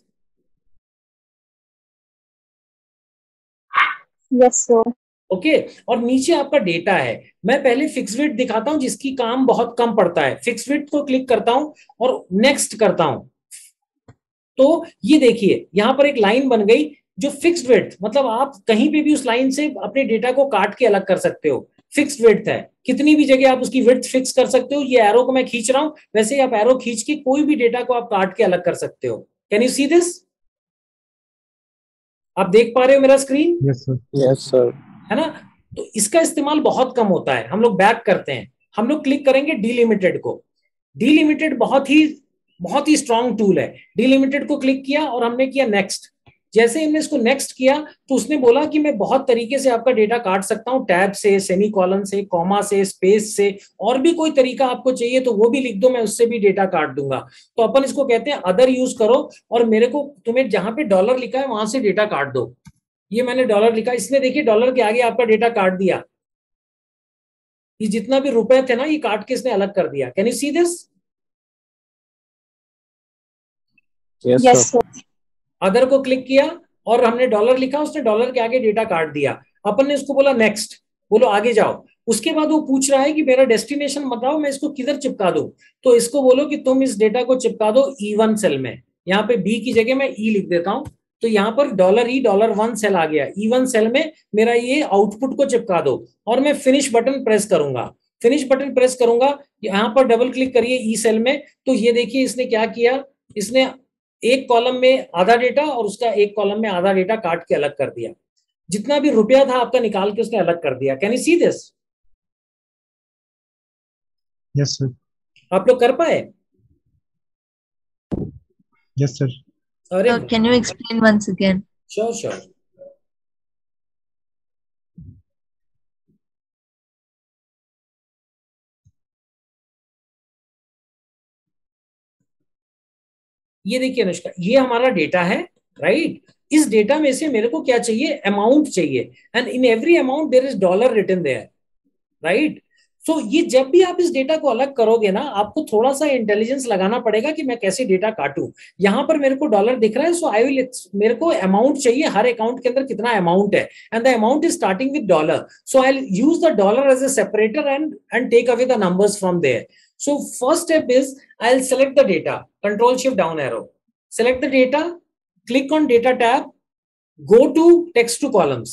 Yes sir. Okay, और नीचे आपका डेटा है। मैं पहले फिक्स विड्थ दिखाता हूं जिसकी काम बहुत कम पड़ता है। फिक्स विड्थ को क्लिक करता हूं और नेक्स्ट करता हूं, तो ये देखिए यहां पर एक लाइन बन गई जो फिक्स्ड विड्थ, मतलब आप कहीं पे भी उस लाइन से अपने डेटा को काट के अलग कर सकते हो। फिक्स्ड विड्थ है, कितनी भी जगह आप उसकी विड्थ फिक्स कर सकते हो। ये एरो को मैं खींच रहा हूं, वैसे ही आप एरो खींच के कोई भी डेटा को आप काट के अलग कर सकते हो। Can you see this? आप देख पा रहे हो मेरा screen? Yes sir. Yes sir. है ना? तो इसका इस्तेमाल बहुत कम होता है। हम लोग बैक करते हैं, हम लोग क्लिक करेंगे डिलिमिटेड को। डिलिमिटेड बहुत ही बहुत ही स्ट्रॉन्ग टूल है। डिलिमिटेड को क्लिक किया और हमने किया नेक्स्ट। जैसे हमने इसको नेक्स्ट किया तो उसने बोला कि मैं बहुत तरीके से आपका डेटा काट सकता हूं, टैब से, सेमीकोलन से, कॉमा से, स्पेस से, और भी कोई तरीका आपको चाहिए तो वो भी लिख दो, मैं उससे भी डेटा काट दूंगा। तो अपन इसको कहते हैं अदर यूज करो, और मेरे को तुम्हें जहां पे डॉलर लिखा है वहां से डेटा काट दो। ये मैंने डॉलर लिखा, इसने देखिए डॉलर के आगे आपका डेटा काट दिया। ये जितना भी रुपए थे ना ये काट के इसने अलग कर दिया। Can you see this? Yes yes sir. Sir. Other को क्लिक किया और हमने डॉलर लिखा, उसने डॉलर के आगे डेटा काट दिया। अपन ने इसको बोला नेक्स्ट, बोलो आगे जाओ। उसके बाद वो पूछ रहा है कि मेरा डेस्टिनेशन बताओ, मैं इसको किधर चिपका दूं। तो इसको बोलो कि तुम इस डेटा को चिपका दो ई वन सेल में। यहाँ पे बी की जगह मैं ई लिख देता हूं, तो यहाँ पर dollar E dollar one cell आ गया। ई वन सेल में मेरा ये आउटपुट को चिपका दो, और मैं फिनिश बटन प्रेस करूंगा। फिनिश बटन प्रेस करूंगा, यहाँ पर डबल क्लिक करिए ई सेल में, तो ये देखिए इसने क्या किया, इसने एक कॉलम में आधा डेटा और उसका एक कॉलम में आधा डेटा काट के अलग कर दिया। जितना भी रुपया था आपका निकाल के उसने अलग कर दिया। Can you see this? Yes sir. आप लोग कर पाए? Yes sir. अरे Uh, can you explain once again? Sure sure. ये देखिए अनुष्का, ये हमारा डेटा है, राइट? इस डेटा में से मेरे को क्या चाहिए? अमाउंट चाहिए, and in every amount there is dollar written there, right? So ये जब भी आप इस डेटा को अलग करोगे ना, आपको थोड़ा सा इंटेलिजेंस लगाना पड़ेगा कि मैं कैसे डेटा काटूं। यहां पर मेरे को डॉलर दिख रहा है, सो आई विल, मेरे को अमाउंट चाहिए, हर अकाउंट के अंदर कितना अमाउंट है, and the amount is starting with dollar. So I will use the dollar as a separator and and take away the numbers from there. So first step is I'll select the data, control shift down arrow, select the data, click on data tab, go to text to columns.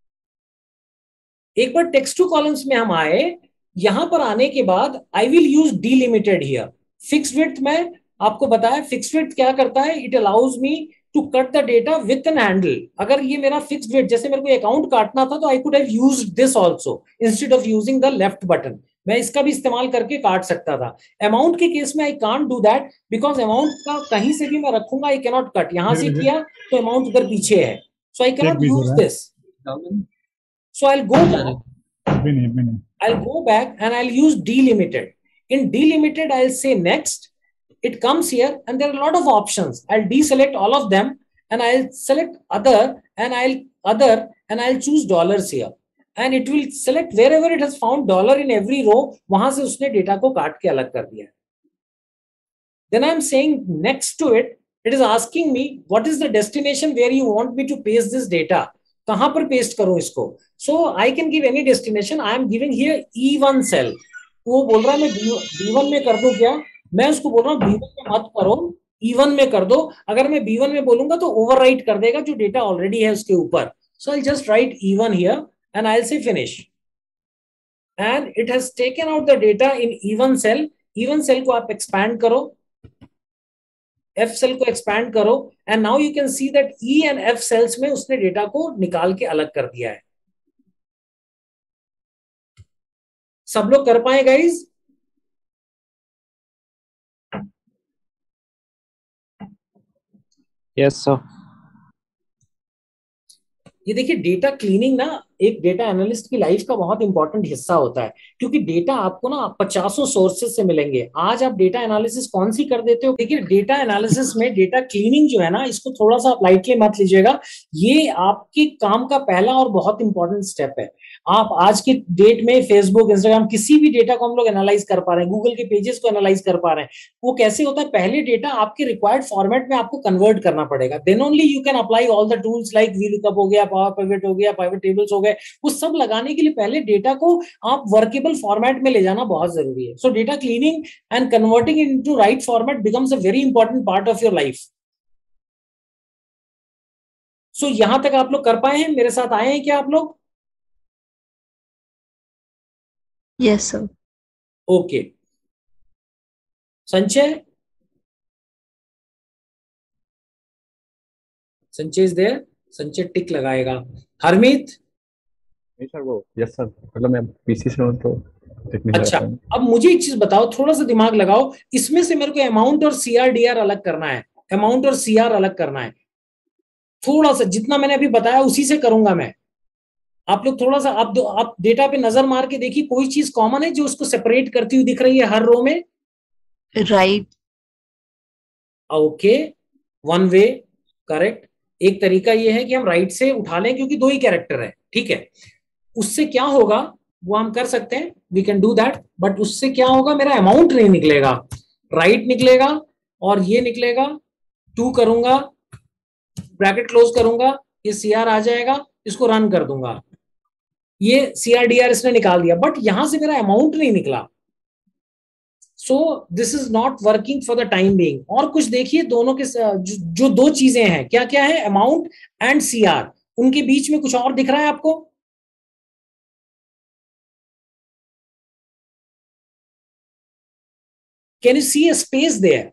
एक बार text to columns में हम आए, यहां पर आने के बाद I will use delimited here. Fixed width में आपको बताया, fixed width क्या करता है? It allows me to cut the data with an handle. अगर ये मेरा fixed width, जैसे मेरे को अकाउंट काटना था तो I could have used this also instead of using the left button. मैं इसका भी इस्तेमाल करके काट सकता था। अमाउंट के केस में I can't do that, because amount का कहीं से भी मैं रखूंगा, आई कैनॉट कट। यहां से किया तो अमाउंट उधर पीछे है, so I cannot use this. So I will go back, I will go back and I will use delimited. In delimited I will say next, it comes here and there are a lot of options. I'll deselect all of them and I'll select other and I'll other and I'll choose dollars here. And it will select wherever it has found dollar in every row, वहां से उसने data को काट के अलग कर दिया। Then I'm saying next to it, it is asking me what is the destination where you want me to paste this data. कहां पर पेस्ट करूं इसको? So I can give any destination. I am giving here E one cell. वो बोल रहा है मैं B one में कर दूं क्या? मैं उसको बोल रहा हूँ B one में मत करो, E one में कर दो। अगर मैं B one में बोलूंगा तो ओवरराइट कर देगा जो डेटा ऑलरेडी है उसके ऊपर। So I'll just write E one here and I'll say finish. And it has taken out the data in E one cell. E one cell को आप expand करो, F cell को expand करो, and now you can see that E and F cells में उसने data को निकाल के अलग कर दिया है। सब लोग कर पाए गाइज? Yes, sir. ये देखिए डेटा क्लीनिंग ना एक डेटा एनालिस्ट की लाइफ का बहुत इंपॉर्टेंट हिस्सा होता है, क्योंकि डेटा आपको ना पचासों सोर्सेज से मिलेंगे। आज आप डेटा एनालिसिस कौन सी कर देते हो? देखिए डेटा एनालिसिस में डेटा क्लीनिंग जो है ना, इसको थोड़ा सा आप लाइटली मत लीजिएगा। ये आपके काम का पहला और बहुत इंपॉर्टेंट स्टेप है। आप आज के डेट में फेसबुक, इंस्टाग्राम, किसी भी डेटा को हम लोग एनालाइज कर पा रहे हैं, गूगल के पेजेस को एनालाइज कर पा रहे हैं। वो कैसे होता है? पहले डेटा आपके रिक्वायर्ड फॉर्मेट में आपको कन्वर्ट करना पड़ेगा, then only you can apply all the tools like vlookup हो गया, पावर पिवट हो गया, पाइवट टेबल्स हो गए। वो सब लगाने के लिए पहले डेटा को आप वर्केबल फॉर्मेट में ले जाना बहुत जरूरी है। So data cleaning and converting into right format becomes a very important part of your life. So यहां तक आप लोग कर पाए हैं? मेरे साथ आए हैं क्या आप लोग? Yes, sir. ओके, संचय, संचय इज देयर? संचय टिक लगाएगा। हरमीत? नहीं सर, वो यस सर, मतलब मैं पीसी से हूँ तो टेक्निकल अच्छा, आता है। अब मुझे एक चीज बताओ, थोड़ा सा दिमाग लगाओ, इसमें से मेरे को अमाउंट और सीआरडीआर अलग करना है, अमाउंट और सीआर अलग करना है। थोड़ा सा जितना मैंने अभी बताया उसी से करूंगा मैं। आप लोग थोड़ा सा आप, आप डेटा पे नजर मार के देखिए, कोई चीज कॉमन है जो उसको सेपरेट करती हुई दिख रही है हर रो में? Right. Okay, one way, correct. एक तरीका ये है कि हम राइट से उठा लें, क्योंकि दो ही कैरेक्टर है, ठीक है। उससे क्या होगा वो हम कर सकते हैं, we can do that. But उससे क्या होगा, मेरा अमाउंट नहीं निकलेगा, राइट निकलेगा और ये निकलेगा। टू करूंगा, ब्रैकेट क्लोज करूंगा, ये सीआर आ जाएगा, इसको रन कर दूंगा, ये सीआरडीआर इसने निकाल दिया, बट यहां से मेरा अमाउंट नहीं निकला। So this is not working for the time being. और कुछ देखिए, दोनों के जो, जो दो चीजें हैं, क्या क्या है? अमाउंट एंड सीआर, उनके बीच में कुछ और दिख रहा है आपको? Can you see a space there?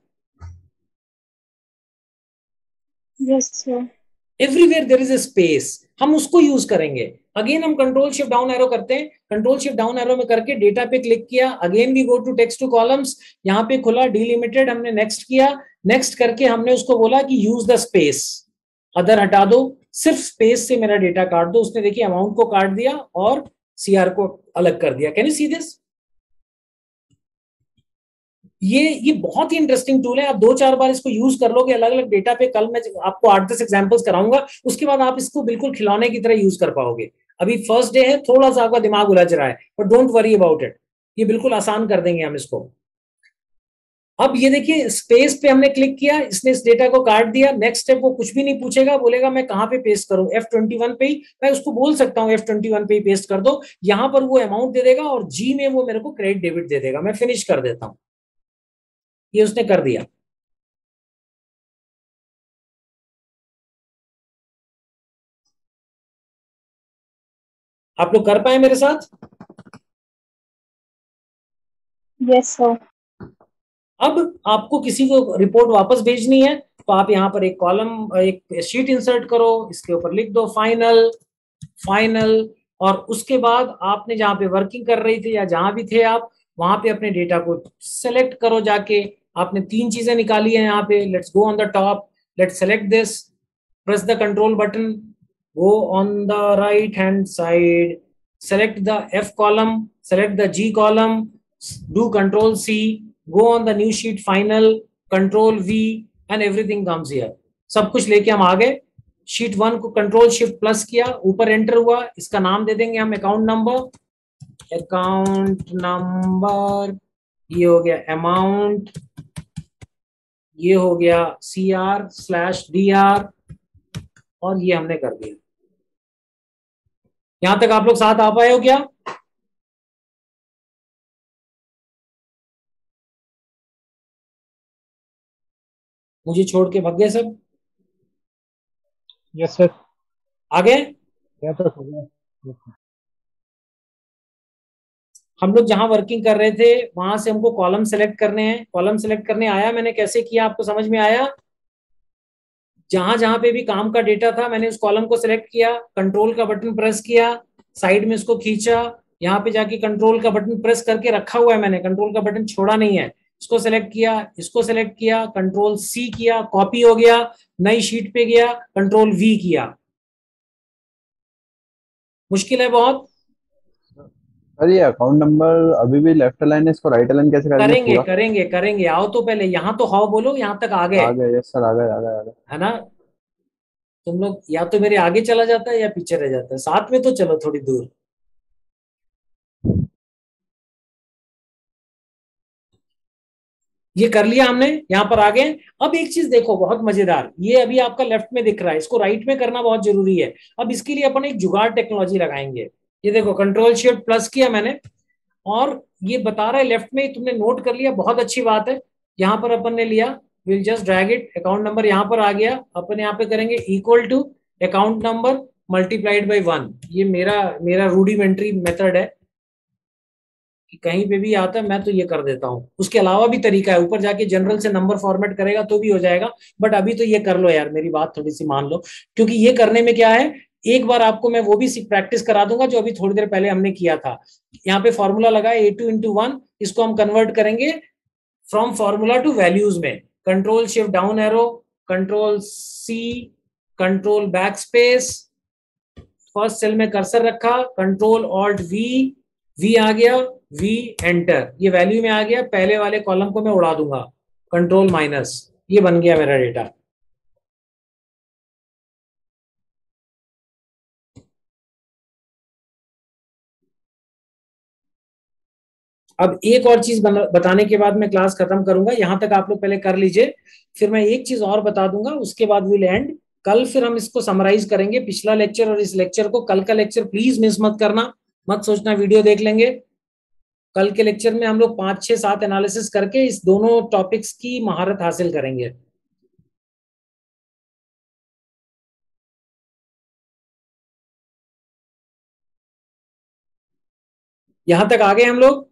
Yes, sir. Everywhere there is a space, हम उसको यूज करेंगे। अगेन हम कंट्रोल शिफ्ट डाउन एरो करते हैं, कंट्रोल शिफ्ट डाउन एरो में करके डेटा पे क्लिक किया, again we go to text to columns, यहाँ पे खुला डिलिमिटेड, हमने नेक्स्ट किया, नेक्स्ट करके हमने उसको बोला कि यूज द स्पेस, अदर हटा दो, सिर्फ स्पेस से मेरा डेटा काट दो। उसने देखिए अमाउंट को काट दिया और सीआर को अलग कर दिया। Can you see this? ये ये बहुत ही इंटरेस्टिंग टूल है, आप दो चार बार इसको यूज कर लोगे अलग अलग डेटा पे। कल मैं आपको आठ दस एग्जांपल्स कराऊंगा, उसके बाद आप इसको बिल्कुल खिलौने की तरह यूज कर पाओगे। अभी फर्स्ट डे है, थोड़ा सा आपका दिमाग उलझ रहा है, but don't worry about it, ये बिल्कुल आसान कर देंगे हम इसको। अब ये देखिए स्पेस पे हमने क्लिक किया, इसने इस डेटा को काट दिया। नेक्स्ट स्टेप वो कुछ भी नहीं पूछेगा, बोलेगा मैं कहां पे पेस्ट करूं, एफ ट्वेंटी वन पे ही। मैं उसको बोल सकता हूं एफ ट्वेंटी वन पे ही पेस्ट कर दो, यहां पर वो अमाउंट दे देगा और जी में वो मेरे को क्रेडिट डेबिट दे देगा। मैं फिनिश कर देता हूं, ये उसने कर दिया। आप लोग कर पाए मेरे साथ? Yes, sir. अब आपको किसी को रिपोर्ट वापस भेजनी है, तो आप यहाँ पर एक कॉलम, एक शीट इंसर्ट करो, इसके ऊपर लिख दो फाइनल, फाइनल, और उसके बाद आपने जहां पे वर्किंग कर रही थी या जहां भी थे आप, वहां पे अपने डेटा को सेलेक्ट करो जाके। आपने तीन चीजें निकाली है यहाँ पे, let's go on the top, let's select this, press the control button, go on the right hand side, select the F column, select the G column, do control C, go on the new sheet final, control V, and everything comes here। सब कुछ लेके हम आ गए। Sheet one को control shift plus किया, ऊपर enter हुआ, इसका नाम दे देंगे हम अकाउंट नंबर, अकाउंट नंबर, ये हो गया अमाउंट, ये हो गया C R slash D R, और ये हमने कर दिया। यहां तक आप लोग साथ आ पाए हो क्या? मुझे छोड़ के भाग गए सब? Yes sir. आ गए? क्या तो हो गया। हम लोग जहां वर्किंग कर रहे थे वहां से हमको कॉलम सेलेक्ट करने हैं। कॉलम सेलेक्ट करने आया, मैंने कैसे किया आपको समझ में आया? जहां जहां पे भी काम का डेटा था मैंने उस कॉलम को सिलेक्ट किया, कंट्रोल का बटन प्रेस किया, साइड में इसको खींचा, यहाँ पे जाके कंट्रोल का बटन प्रेस करके रखा हुआ है मैंने, कंट्रोल का बटन छोड़ा नहीं है। इसको सेलेक्ट किया, इसको सेलेक्ट किया, कंट्रोल सी किया, कॉपी हो गया, नई शीट पे गया, कंट्रोल वी किया। मुश्किल है बहुत? सर ये अकाउंट नंबर अभी भी लेफ्ट अलाइन है, इसको राइट अलाइन कैसे करेंगे करेंगे पूरा? करेंगे करेंगे, आओ तो पहले यहाँ तो हाउ बोलो, यहाँ तक आ गए, आ गए, यस सर, आ गए आ गए आ गए। है ना? तुम लोग या तो मेरे आगे चला जाता है या पीछे रह जाता है, साथ में तो चलो थोड़ी दूर। ये कर लिया हमने, यहां पर आ गए। अब एक चीज देखो बहुत मजेदार, ये अभी आपका लेफ्ट में दिख रहा है, इसको राइट में करना बहुत जरूरी है। अब इसके लिए अपन एक जुगाड़ टेक्नोलॉजी लगाएंगे। ये देखो कंट्रोल शिफ्ट प्लस किया मैंने, और ये बता रहा है लेफ्ट में, तुमने नोट कर लिया, बहुत अच्छी बात है। यहां पर अपन ने लिया, will just drag it, account number यहां पर आ गया, अपन यहां पे करेंगे equal to account number multiplied by one. ये मेरा मेरा रूडिमेंट्री मेथड है कि कहीं पे भी आता है मैं तो ये कर देता हूँ। उसके अलावा भी तरीका है, ऊपर जाके जनरल से नंबर फॉर्मेट करेगा तो भी हो जाएगा, बट अभी तो ये कर लो यार, मेरी बात थोड़ी सी मान लो। क्योंकि ये करने में क्या है, एक बार आपको मैं वो भी प्रैक्टिस करा दूंगा जो अभी थोड़ी देर पहले हमने किया था। यहाँ पे फॉर्मूला लगा ए टू इंटू वन, इसको हम कन्वर्ट करेंगे फ्रॉम फॉर्मूला टू वैल्यूज में। Control shift down arrow, control C, control back space, first cell में कर्सर रखा, कंट्रोल ऑल्ट वी, वी आ गया, वी एंटर, ये वैल्यू में आ गया, पहले वाले कॉलम को मैं उड़ा दूंगा, कंट्रोल माइनस, ये बन गया मेरा डेटा। अब एक और चीज बताने के बाद मैं क्लास खत्म करूंगा, यहां तक आप लोग पहले कर लीजिए, फिर मैं एक चीज और बता दूंगा, उसके बाद विल एंड। कल फिर हम इसको समराइज करेंगे, पिछला लेक्चर और इस लेक्चर को। कल का लेक्चर प्लीज मिस मत करना, मत सोचना वीडियो देख लेंगे। कल के लेक्चर में हम लोग पांच छह सात एनालिसिस करके इस दोनों टॉपिक्स की महारत हासिल करेंगे। यहां तक आ गए हम लोग?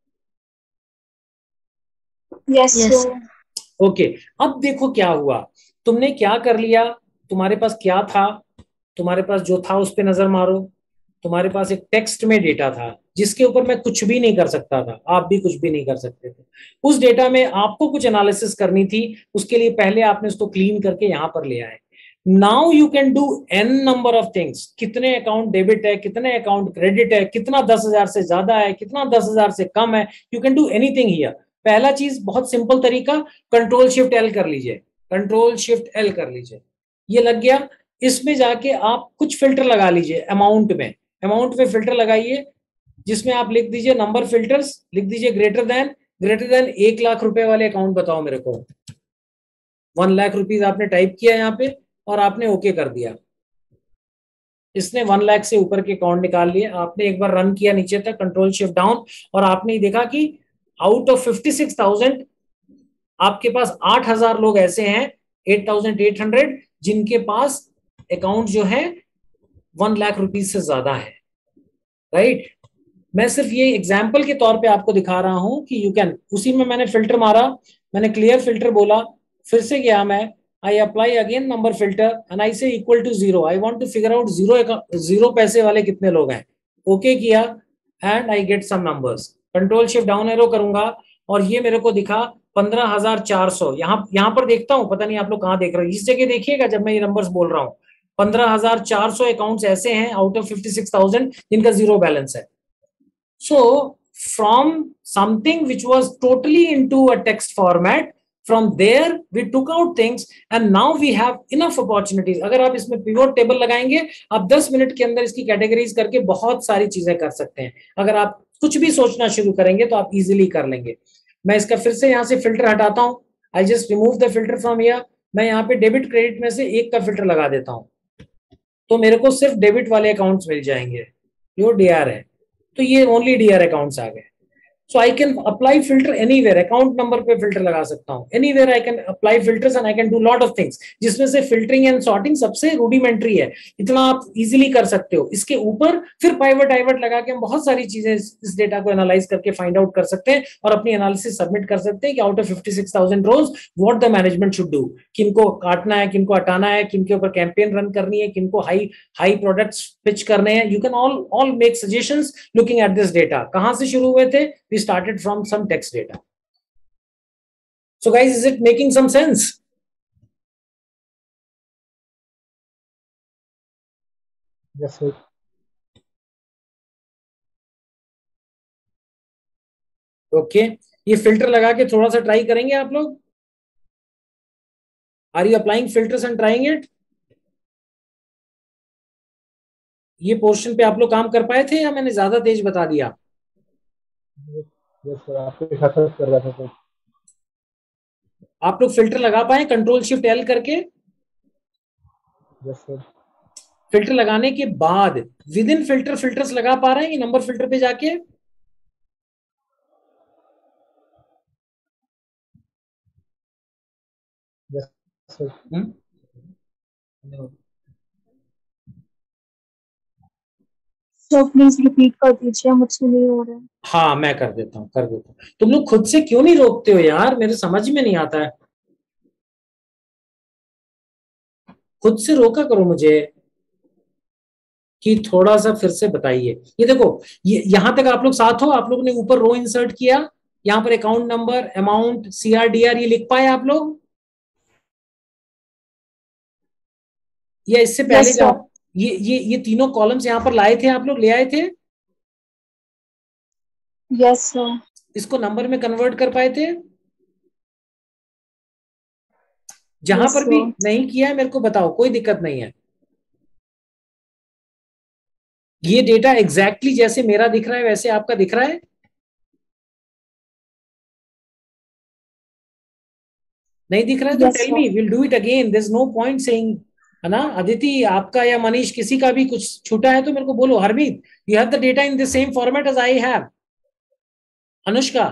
Yes Yes. सर। ओके, अब देखो क्या हुआ, तुमने क्या कर लिया, तुम्हारे पास क्या था, तुम्हारे पास जो था उस पर नजर मारो। तुम्हारे पास एक टेक्स्ट में डेटा था जिसके ऊपर मैं कुछ भी नहीं कर सकता था, आप भी कुछ भी नहीं कर सकते थे। उस डेटा में आपको कुछ एनालिसिस करनी थी, उसके लिए पहले आपने उसको क्लीन करके यहां पर ले आए। Now you can do an number of things, कितने अकाउंट डेबिट है, कितने अकाउंट क्रेडिट है, कितना दस हजार से ज्यादा है, कितना दस हजार से कम है, you can do anything here. पहला चीज बहुत सिंपल तरीका, कंट्रोल शिफ्ट एल कर लीजिए, कंट्रोल शिफ्ट एल कर लीजिए, ये लग गया। इसमें जाके आप कुछ फिल्टर लगा लीजिए, अमाउंट में, अमाउंट में फिल्टर लगाइए, जिसमें आप लिख दीजिए नंबर फिल्टर्स, लिख दीजिए ग्रेटर देन, ग्रेटर देन एक लाख रुपए वाले अकाउंट बताओ मेरे को। वन लाख रुपीज आपने टाइप किया यहाँ पे और आपने ओके कर दिया, इसने वन लाख से ऊपर के अकाउंट निकाल लिए। आपने एक बार रन किया नीचे तक, कंट्रोल शिफ्ट डाउन, और आपने देखा कि out of fifty six thousand आपके पास आठ हजार लोग ऐसे हैं, एट थाउजेंड एट हंड्रेड, जिनके पास अकाउंट जो है वन लाख रुपीज से ज्यादा है, राइट। मैं सिर्फ ये एग्जाम्पल के तौर पे आपको दिखा रहा हूं कि यू कैन। उसी में मैंने फिल्टर मारा, मैंने क्लियर फिल्टर बोला, फिर से गया मैं, I apply again number filter and I say equal to zero, I want to figure out zero zero पैसे वाले कितने लोग हैं, ओके किया and I get some numbers. Control shift down arrow करूंगा और ये मेरे को दिखा पंद्रह हजार चार सौ। यहाँ यहाँ पर देखता हूँ, पता नहीं आप लोग कहाँ देख रहे हो, इस जगह देखिएगा जब मैं ये नंबर्स बोल रहा हूँ। पंद्रह हजार चार सौ अकाउंट्स ऐसे हैं out of fifty six thousand जिनका जीरो बैलेंस है। So from something which was totally into a text format, from there we took out things and now we have enough opportunities. अगर आप इसमें pivot table लगाएंगे, आप दस minute के अंदर इसकी कैटेगरीज करके बहुत सारी चीजें कर सकते हैं। अगर आप कुछ भी सोचना शुरू करेंगे तो आप इजीली कर लेंगे। मैं इसका फिर से यहाँ से फिल्टर हटाता हूँ, I just remove the filter from here. मैं यहाँ पे डेबिट क्रेडिट में से एक का फिल्टर लगा देता हूँ, तो मेरे को सिर्फ डेबिट वाले अकाउंट्स मिल जाएंगे, जो डी आर है, तो ये ओनली डी आर अकाउंट्स आ गए। So I can apply filter anywhere, account number पे फिल्टर लगा सकता हूँ, anywhere I can apply filters and I can do lot of things, जिसमें से फिल्टरिंग एंड सॉर्टिंग सबसे रूडिमेंट्री है, इतना आप इजीली कर सकते हो। इसके ऊपर फिर पाइवट डाइवर्ट लगा के हम बहुत सारी चीजें इस डेटा को एनालाइज करके फाइंड आउट कर सकते हैं और अपनी एनालिसिस सबमिट कर सकते हैं कि out of fifty six thousand rows what the management should do, किनको काटना है, किनको हटाना है, किनके ऊपर कैंपेन रन करनी है, किनको हाई हाई प्रोडक्ट्स पिच करने हैं। You can all all make suggestions looking at this data. कहां से शुरू हुए थे? We started from some text data. So guys, is it making some sense? Yes, sir. Okay okay. ये filter लगा के थोड़ा सा ट्राई करेंगे आप लोग. Are you applying filters and trying it? ये पोर्शन पे आप लोग काम कर पाए थे या मैंने ज्यादा तेज बता दिया? यस सर, आपके साथ साथ कर रहा था सर. आप लोग फिल्टर लगा पाए कंट्रोल शिफ्ट एल करके? Yes sir. फिल्टर लगाने के बाद विद इन फिल्टर फिल्टर्स लगा पा रहे हैं नंबर फिल्टर पे जाके? Yes sir. So please repeat कर दीजिए, मुझसे नहीं हो रहा है. हाँ मैं कर देता हूँ कर देता हूँ. तुम लोग खुद से क्यों नहीं रोकते हो यार, मेरे समझ में नहीं आता है. खुद से रोका करो मुझे कि थोड़ा सा फिर से बताइए. ये देखो, ये यहां तक आप लोग साथ हो. आप लोगों ने ऊपर रो इंसर्ट किया, यहाँ पर अकाउंट नंबर, अमाउंट, सीआरडीआर ये लिख पाए आप लोग? या इससे पहले Yes, जो sir. आप ये ये ये तीनों कॉलम्स यहाँ पर लाए थे आप लोग, ले आए थे? Yes sir. इसको नंबर में कन्वर्ट कर पाए थे? जहां Yes, पर भी sir. नहीं किया है मेरे को बताओ, कोई दिक्कत नहीं है. ये डेटा एग्जैक्टली exactly जैसे मेरा दिख रहा है वैसे आपका दिख रहा है? नहीं दिख रहा है तो Yes, tell sir. Me, will do it again. There is no point saying, है ना. अदिति आपका या मनीष किसी का भी कुछ छूटा है तो मेरे को बोलो. Harmeet, you have the data in the same format as I have. Anushka?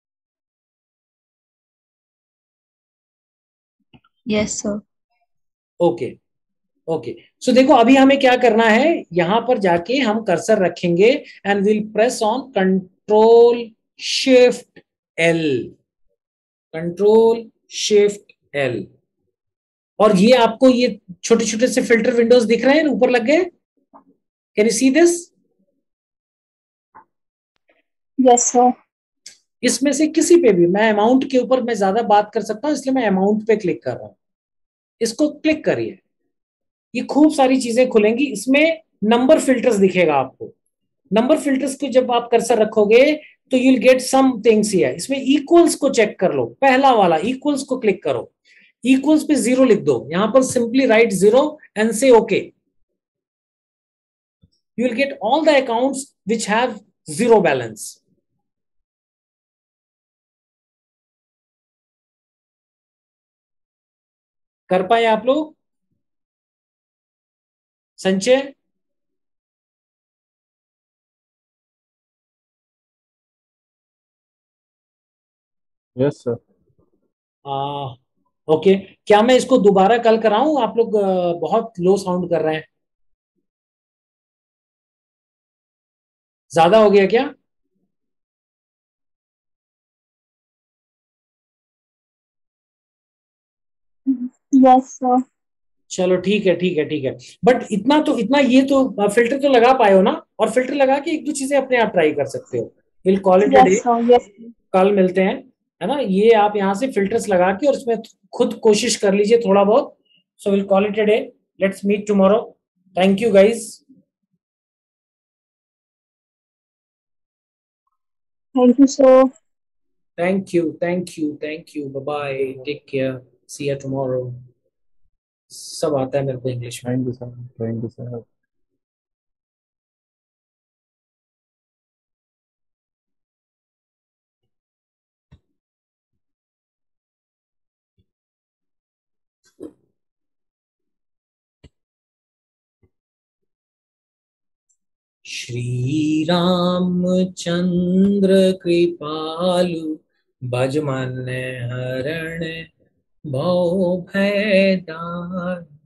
Yes, sir. Okay okay. So देखो अभी हमें क्या करना है, यहां पर जाके हम कर्सर रखेंगे and will press on control shift L. Control shift L. और ये आपको ये छोटे छोटे से फिल्टर विंडोज दिख रहे हैं ऊपर लग गए? Can you see this? Yes sir. इसमें से किसी पे भी, मैं अमाउंट के ऊपर मैं ज्यादा बात कर सकता हूं इसलिए मैं अमाउंट पे क्लिक कर रहा हूं. इसको क्लिक करिए, ये खूब सारी चीजें खुलेंगी. इसमें नंबर फिल्टर्स दिखेगा आपको. नंबर फिल्टर्स को जब आप कर्सर रखोगे तो you will get some things here. इसमें इक्वल्स को चेक कर लो. पहला वाला इक्वल्स को क्लिक करो. इक्वल्स पे जीरो लिख दो. यहां पर simply write zero and say okay. You will get all the accounts which have zero balance. कर पाए आप लोग? Sanchay? Yes sir. Ah, okay. क्या मैं इसको दोबारा कल कराऊं? आप लोग आ, बहुत लो साउंड कर रहे हैं. ज्यादा हो गया क्या? Yes sir. चलो ठीक है ठीक है ठीक है. बट इतना तो इतना ये तो फिल्टर तो लगा पाए हो ना? और फिल्टर लगा के एक दो चीजें अपने आप ट्राई कर सकते हो. Will call it a day. Yes sir. Yes. कल मिलते हैं, है ना. ये आप यहाँ से फिल्टर्स लगा के और उसमें खुद कोशिश कर लीजिए थोड़ा बहुत. So will call it a day. Let's meet tomorrow. Thank you guys. Thank you sir. Thank you thank you thank you. Bye bye. Take care. See you tomorrow. सब आता है मेरे को इंग्लिश में. Thank you sir. Thank you sir. Shri Ramchandra कृपालु भज मन हरण भव भय दान.